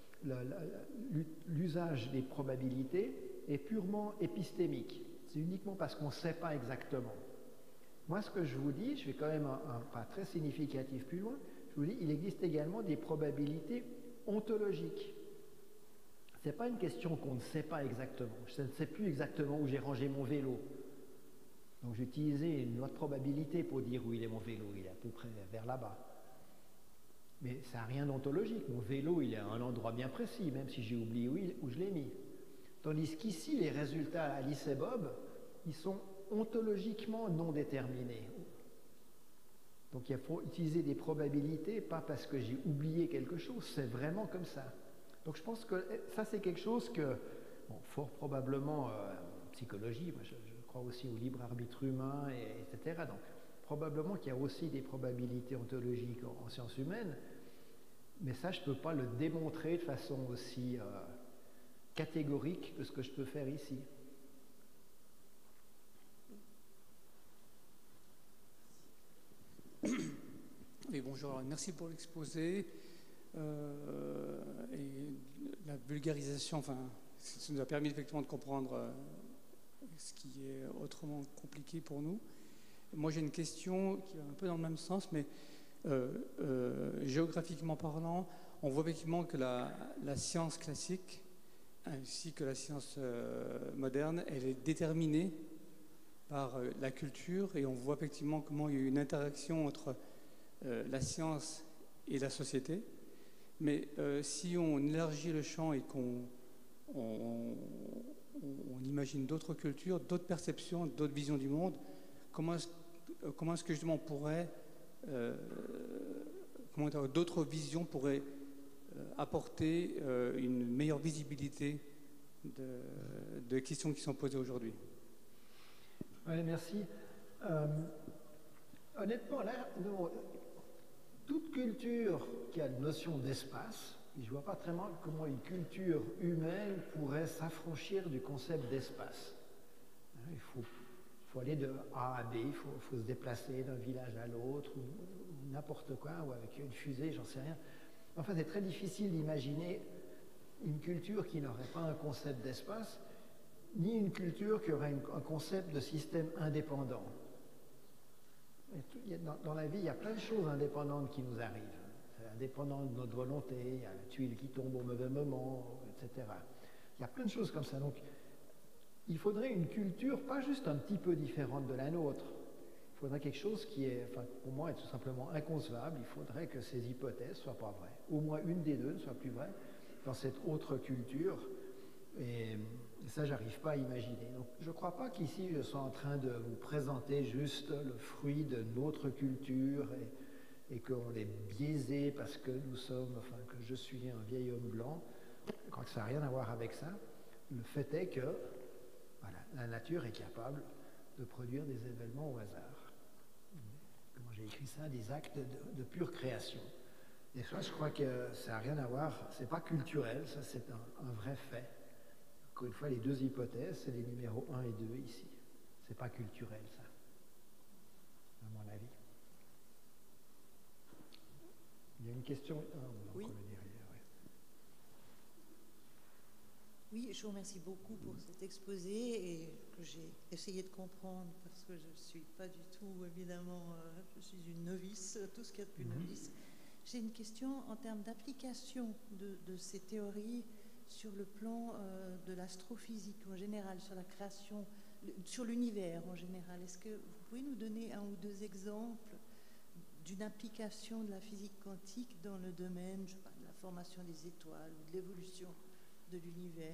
[SPEAKER 2] l'usage des probabilités est purement épistémique. C'est uniquement parce qu'on ne sait pas exactement. Moi, ce que je vous dis, je vais quand même un, un pas très significatif plus loin, je vous dis, il existe également des probabilités ontologiques. Ce n'est pas une question qu'on ne sait pas exactement. Je ne sais plus exactement où j'ai rangé mon vélo. Donc j'ai utilisé une loi de probabilité pour dire où il est mon vélo. Il est à peu près vers là-bas. Mais ça n'a rien d'ontologique. Mon vélo, il est à un endroit bien précis, même si j'ai oublié où, il, où je l'ai mis. Tandis qu'ici, les résultats à Alice et Bob, ils sont ontologiquement non déterminés. Donc il faut utiliser des probabilités, pas parce que j'ai oublié quelque chose, c'est vraiment comme ça. Donc je pense que ça, c'est quelque chose que, bon, fort probablement, euh, en psychologie, moi je, je crois aussi au libre arbitre humain, et, etc. Donc probablement qu'il y a aussi des probabilités ontologiques en, en sciences humaines, mais ça, je ne peux pas le démontrer de façon aussi euh, catégorique que ce que je peux faire ici.
[SPEAKER 8] Oui, bonjour, merci pour l'exposé euh, et la vulgarisation, enfin, ça nous a permis effectivement de comprendre euh, ce qui est autrement compliqué pour nous. Moi, j'ai une question qui va un peu dans le même sens, mais euh, euh, géographiquement parlant, on voit effectivement que la, la science classique, ainsi que la science euh, moderne, elle est déterminée par euh, la culture, et on voit effectivement comment il y a une interaction entre euh, la science et la société. Mais euh, si on élargit le champ et qu'on on, on, on imagine d'autres cultures, d'autres perceptions, d'autres visions du monde, comment est-ce, comment est-ce que justement on pourrait, euh, comment d'autres visions pourraient euh, apporter euh, une meilleure visibilité de, de questions qui sont posées aujourd'hui?
[SPEAKER 2] Oui, merci. Euh, honnêtement, là, nous, toute culture qui a une notion d'espace, je ne vois pas très mal comment une culture humaine pourrait s'affranchir du concept d'espace. Il faut, faut aller de A à B, il faut, faut se déplacer d'un village à l'autre, ou, ou n'importe quoi, ou avec une fusée, j'en sais rien. Enfin, c'est très difficile d'imaginer une culture qui n'aurait pas un concept d'espace, ni une culture qui aurait une, un concept de système indépendant. Dans, dans la vie, il y a plein de choses indépendantes qui nous arrivent. Indépendantes de notre volonté, il y a la tuile qui tombe au mauvais moment, et cetera. Il y a plein de choses comme ça. Donc, il faudrait une culture pas juste un petit peu différente de la nôtre. Il faudrait quelque chose qui est, enfin, pour moi, est tout simplement inconcevable. Il faudrait que ces hypothèses ne soient pas vraies. Au moins une des deux ne soit plus vraie dans cette autre culture. Et ça, j'arrive pas à imaginer. Donc, je ne crois pas qu'ici, je sois en train de vous présenter juste le fruit de notre culture et, et qu'on est biaisé parce que nous sommes, enfin, que je suis un vieil homme blanc. Je crois que ça n'a rien à voir avec ça. Le fait est que voilà, la nature est capable de produire des événements au hasard. Comment j'ai écrit ça? Des actes de, de pure création. Et ça, je crois que ça n'a rien à voir. C'est pas culturel, ça, c'est un, un vrai fait. Encore une fois, les deux hypothèses, c'est les numéros un et deux ici. C'est pas culturel, ça, à mon avis. Il y a une question. Ah, on
[SPEAKER 9] oui.
[SPEAKER 2] Le derrière, ouais.
[SPEAKER 9] Oui, je vous remercie beaucoup pour cet exposé et que j'ai essayé de comprendre parce que je ne suis pas du tout, évidemment, euh, je suis une novice, tout ce qu'il y a de plus mm-hmm. novice. J'ai une question en termes d'application de, de ces théories sur le plan euh, de l'astrophysique en général, sur la création, sur l'univers en général. Est-ce que vous pouvez nous donner un ou deux exemples d'une application de la physique quantique dans le domaine, je sais pas, de la formation des étoiles ou de l'évolution de l'univers?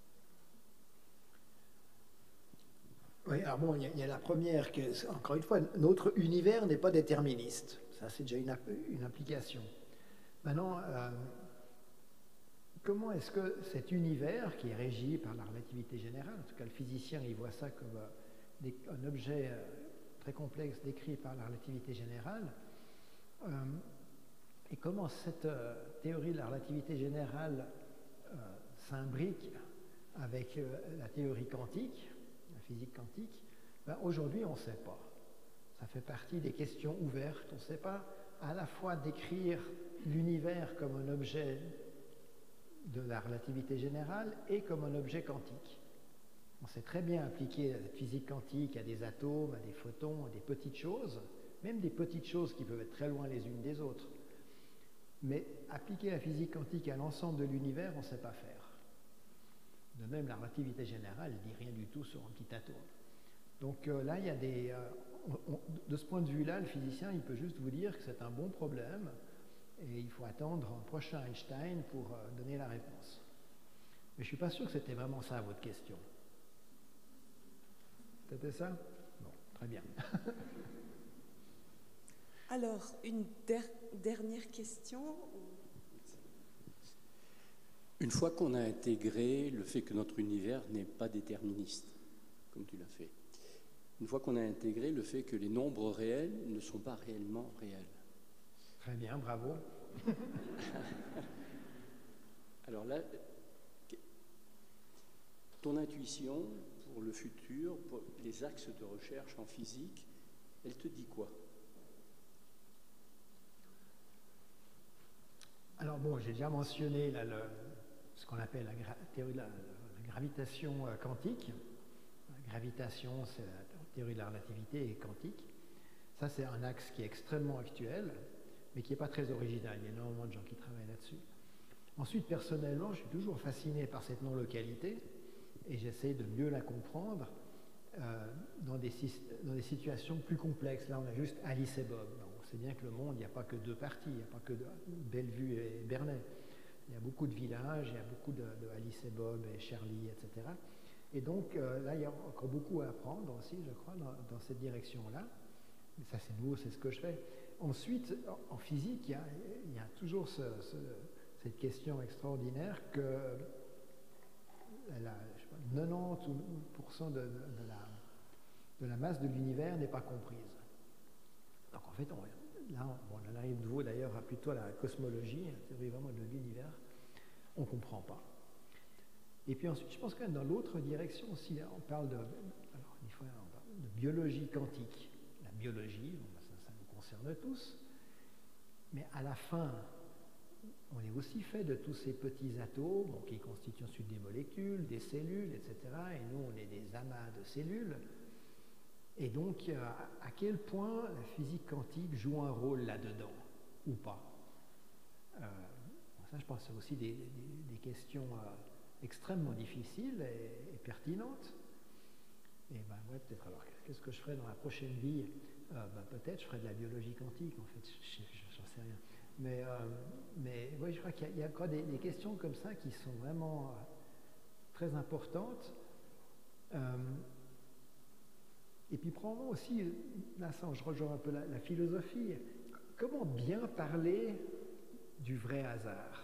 [SPEAKER 2] Oui, alors bon, il y, y a la première, que, encore une fois, notre univers n'est pas déterministe. Ça, c'est déjà une, une application. Maintenant, euh, comment est-ce que cet univers, qui est régi par la relativité générale, en tout cas le physicien, il voit ça comme euh, des, un objet euh, très complexe décrit par la relativité générale, euh, et comment cette euh, théorie de la relativité générale euh, s'imbrique avec euh, la théorie quantique, la physique quantique, ben, aujourd'hui on ne sait pas. Ça fait partie des questions ouvertes. On ne sait pas à la fois décrire l'univers comme un objet de la relativité générale et comme un objet quantique. On sait très bien appliquer la physique quantique à des atomes, à des photons, à des petites choses, même des petites choses qui peuvent être très loin les unes des autres. Mais appliquer la physique quantique à l'ensemble de l'univers, on ne sait pas faire. De même, la relativité générale ne dit rien du tout sur un petit atome. Donc euh, là, il y a des... Euh, on, on, de ce point de vue-là, le physicien, il peut juste vous dire que c'est un bon problème et il faut attendre un prochain Einstein pour euh, donner la réponse. Mais je ne suis pas sûr que c'était vraiment ça votre question. C'était ça? Bon, très bien.
[SPEAKER 1] Alors, une der dernière question.
[SPEAKER 10] Une fois qu'on a intégré le fait que notre univers n'est pas déterministe, comme tu l'as fait, une fois qu'on a intégré le fait que les nombres réels ne sont pas réellement réels.
[SPEAKER 2] Très bien, bravo.
[SPEAKER 10] Alors là, ton intuition pour le futur, pour les axes de recherche en physique, elle te dit quoi?
[SPEAKER 2] Alors bon, j'ai déjà mentionné là, le, ce qu'on appelle la gra théorie de la, la gravitation quantique. La gravitation, c'est la théorie de la relativité quantique. Ça, c'est un axe qui est extrêmement actuel, mais qui n'est pas très original. Il y a énormément de gens qui travaillent là-dessus. Ensuite, personnellement, je suis toujours fasciné par cette non-localité et j'essaie de mieux la comprendre euh, dans, des, dans des situations plus complexes. Là, on a juste Alice et Bob. On sait bien que le monde, il n'y a pas que deux parties, il n'y a pas que de Bellevue et Bernay. Il y a beaucoup de villages, il y a beaucoup de, de Alice et Bob et Charlie, et cetera. Et donc, euh, là, il y a encore beaucoup à apprendre aussi, je crois, dans, dans cette direction-là. Mais ça, c'est nouveau, c'est ce que je fais. Ensuite, en, en physique, il y a, il y a toujours ce, ce, cette question extraordinaire que la, je sais pas, quatre-vingt-dix pour cent de, de, de, la, de la masse de l'univers n'est pas comprise. Donc, en fait, on, là, on, on en arrive de nouveau d'ailleurs à plutôt à la cosmologie, la théorie vraiment de l'univers. On ne comprend pas. Et puis ensuite, je pense que dans l'autre direction aussi, on parle de, alors, il faut, on parle de biologie quantique. La biologie, bon, ça, ça nous concerne tous, mais à la fin, on est aussi fait de tous ces petits atomes bon, qui constituent ensuite des molécules, des cellules, et cetera. Et nous, on est des amas de cellules. Et donc, à, à quel point la physique quantique joue un rôle là-dedans, ou pas? euh, Ça, je pense que c'est aussi des, des, des questions euh, extrêmement difficiles et, et pertinentes. Et ben ouais, peut-être alors, qu'est-ce que je ferais dans la prochaine vie? euh, ben, Peut-être je ferais de la biologie quantique, en fait, j'en sais rien. Mais, euh, mais ouais, je crois qu'il y, y a encore des, des questions comme ça qui sont vraiment euh, très importantes. Euh, et puis probablement aussi, là ça, je rejoins un peu la, la philosophie, comment bien parler du vrai hasard?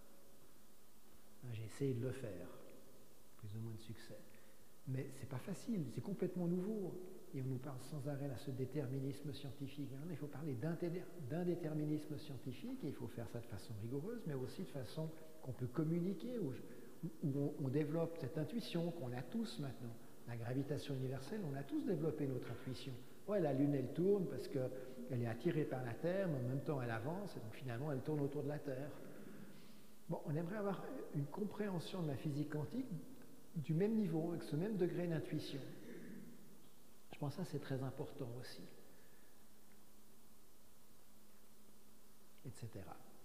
[SPEAKER 2] J'ai essayé de le faire, plus ou moins de succès. Mais c'est pas facile, c'est complètement nouveau. Et on nous parle sans arrêt de ce déterminisme scientifique. Il faut parler d'indéterminisme scientifique, et il faut faire ça de façon rigoureuse, mais aussi de façon qu'on peut communiquer, où, où on, on développe cette intuition qu'on a tous maintenant. La gravitation universelle, on a tous développé notre intuition. Ouais, la Lune, elle tourne parce qu'elle est attirée par la Terre, mais en même temps, elle avance, et donc finalement, elle tourne autour de la Terre. Bon, on aimerait avoir une compréhension de la physique quantique du même niveau, avec ce même degré d'intuition. Je pense que ça, c'est très important aussi. Etc.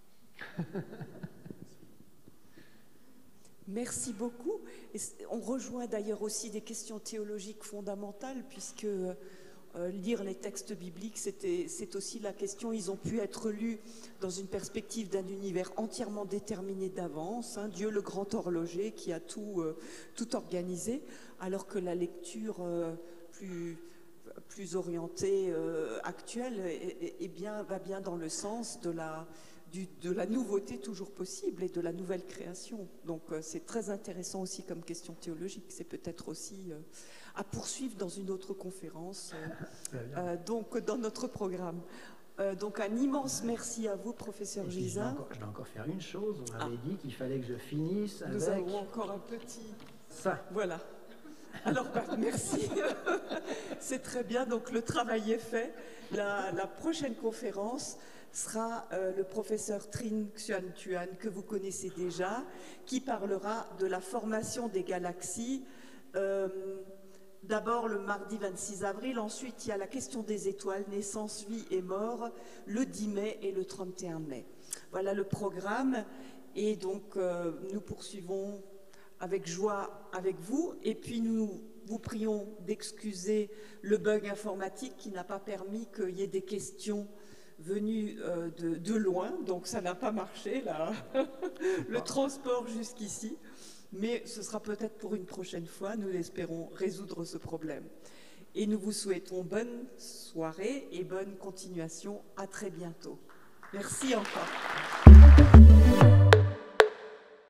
[SPEAKER 1] Merci beaucoup. Et on rejoint d'ailleurs aussi des questions théologiques fondamentales, puisque euh, lire les textes bibliques, c'est aussi la question. Ils ont pu être lus dans une perspective d'un univers entièrement déterminé d'avance, hein, Dieu le grand horloger qui a tout, euh, tout organisé, alors que la lecture euh, plus, plus orientée, euh, actuelle, est, est bien, va bien dans le sens de la... Du, de la nouveauté toujours possible et de la nouvelle création. Donc euh, c'est très intéressant aussi comme question théologique. C'est peut-être aussi euh, à poursuivre dans une autre conférence, euh, euh, donc dans notre programme. Euh, donc un immense merci à vous, professeur
[SPEAKER 2] Et puis, je, dois
[SPEAKER 1] Gisin.
[SPEAKER 2] encore, je dois encore faire une chose. On m'avait
[SPEAKER 1] Ah.
[SPEAKER 2] dit qu'il fallait que je finisse
[SPEAKER 1] Nous
[SPEAKER 2] avec
[SPEAKER 1] avons encore un petit...
[SPEAKER 2] ça.
[SPEAKER 1] Voilà. Alors, bah, merci. C'est très bien. Donc, le travail est fait. La, la prochaine conférence sera euh, le professeur Trinh Xuan Tuan, que vous connaissez déjà, qui parlera de la formation des galaxies. Euh, D'abord le mardi vingt-six avril, ensuite il y a la question des étoiles, naissance, vie et mort, le dix mai et le trente et un mai. Voilà le programme et donc euh, nous poursuivons avec joie avec vous et puis nous vous prions d'excuser le bug informatique qui n'a pas permis qu'il y ait des questions venues euh, de, de loin, donc ça n'a pas marché là, le transport jusqu'ici. Mais ce sera peut-être pour une prochaine fois, nous espérons résoudre ce problème. Et nous vous souhaitons bonne soirée et bonne continuation. À très bientôt. Merci encore.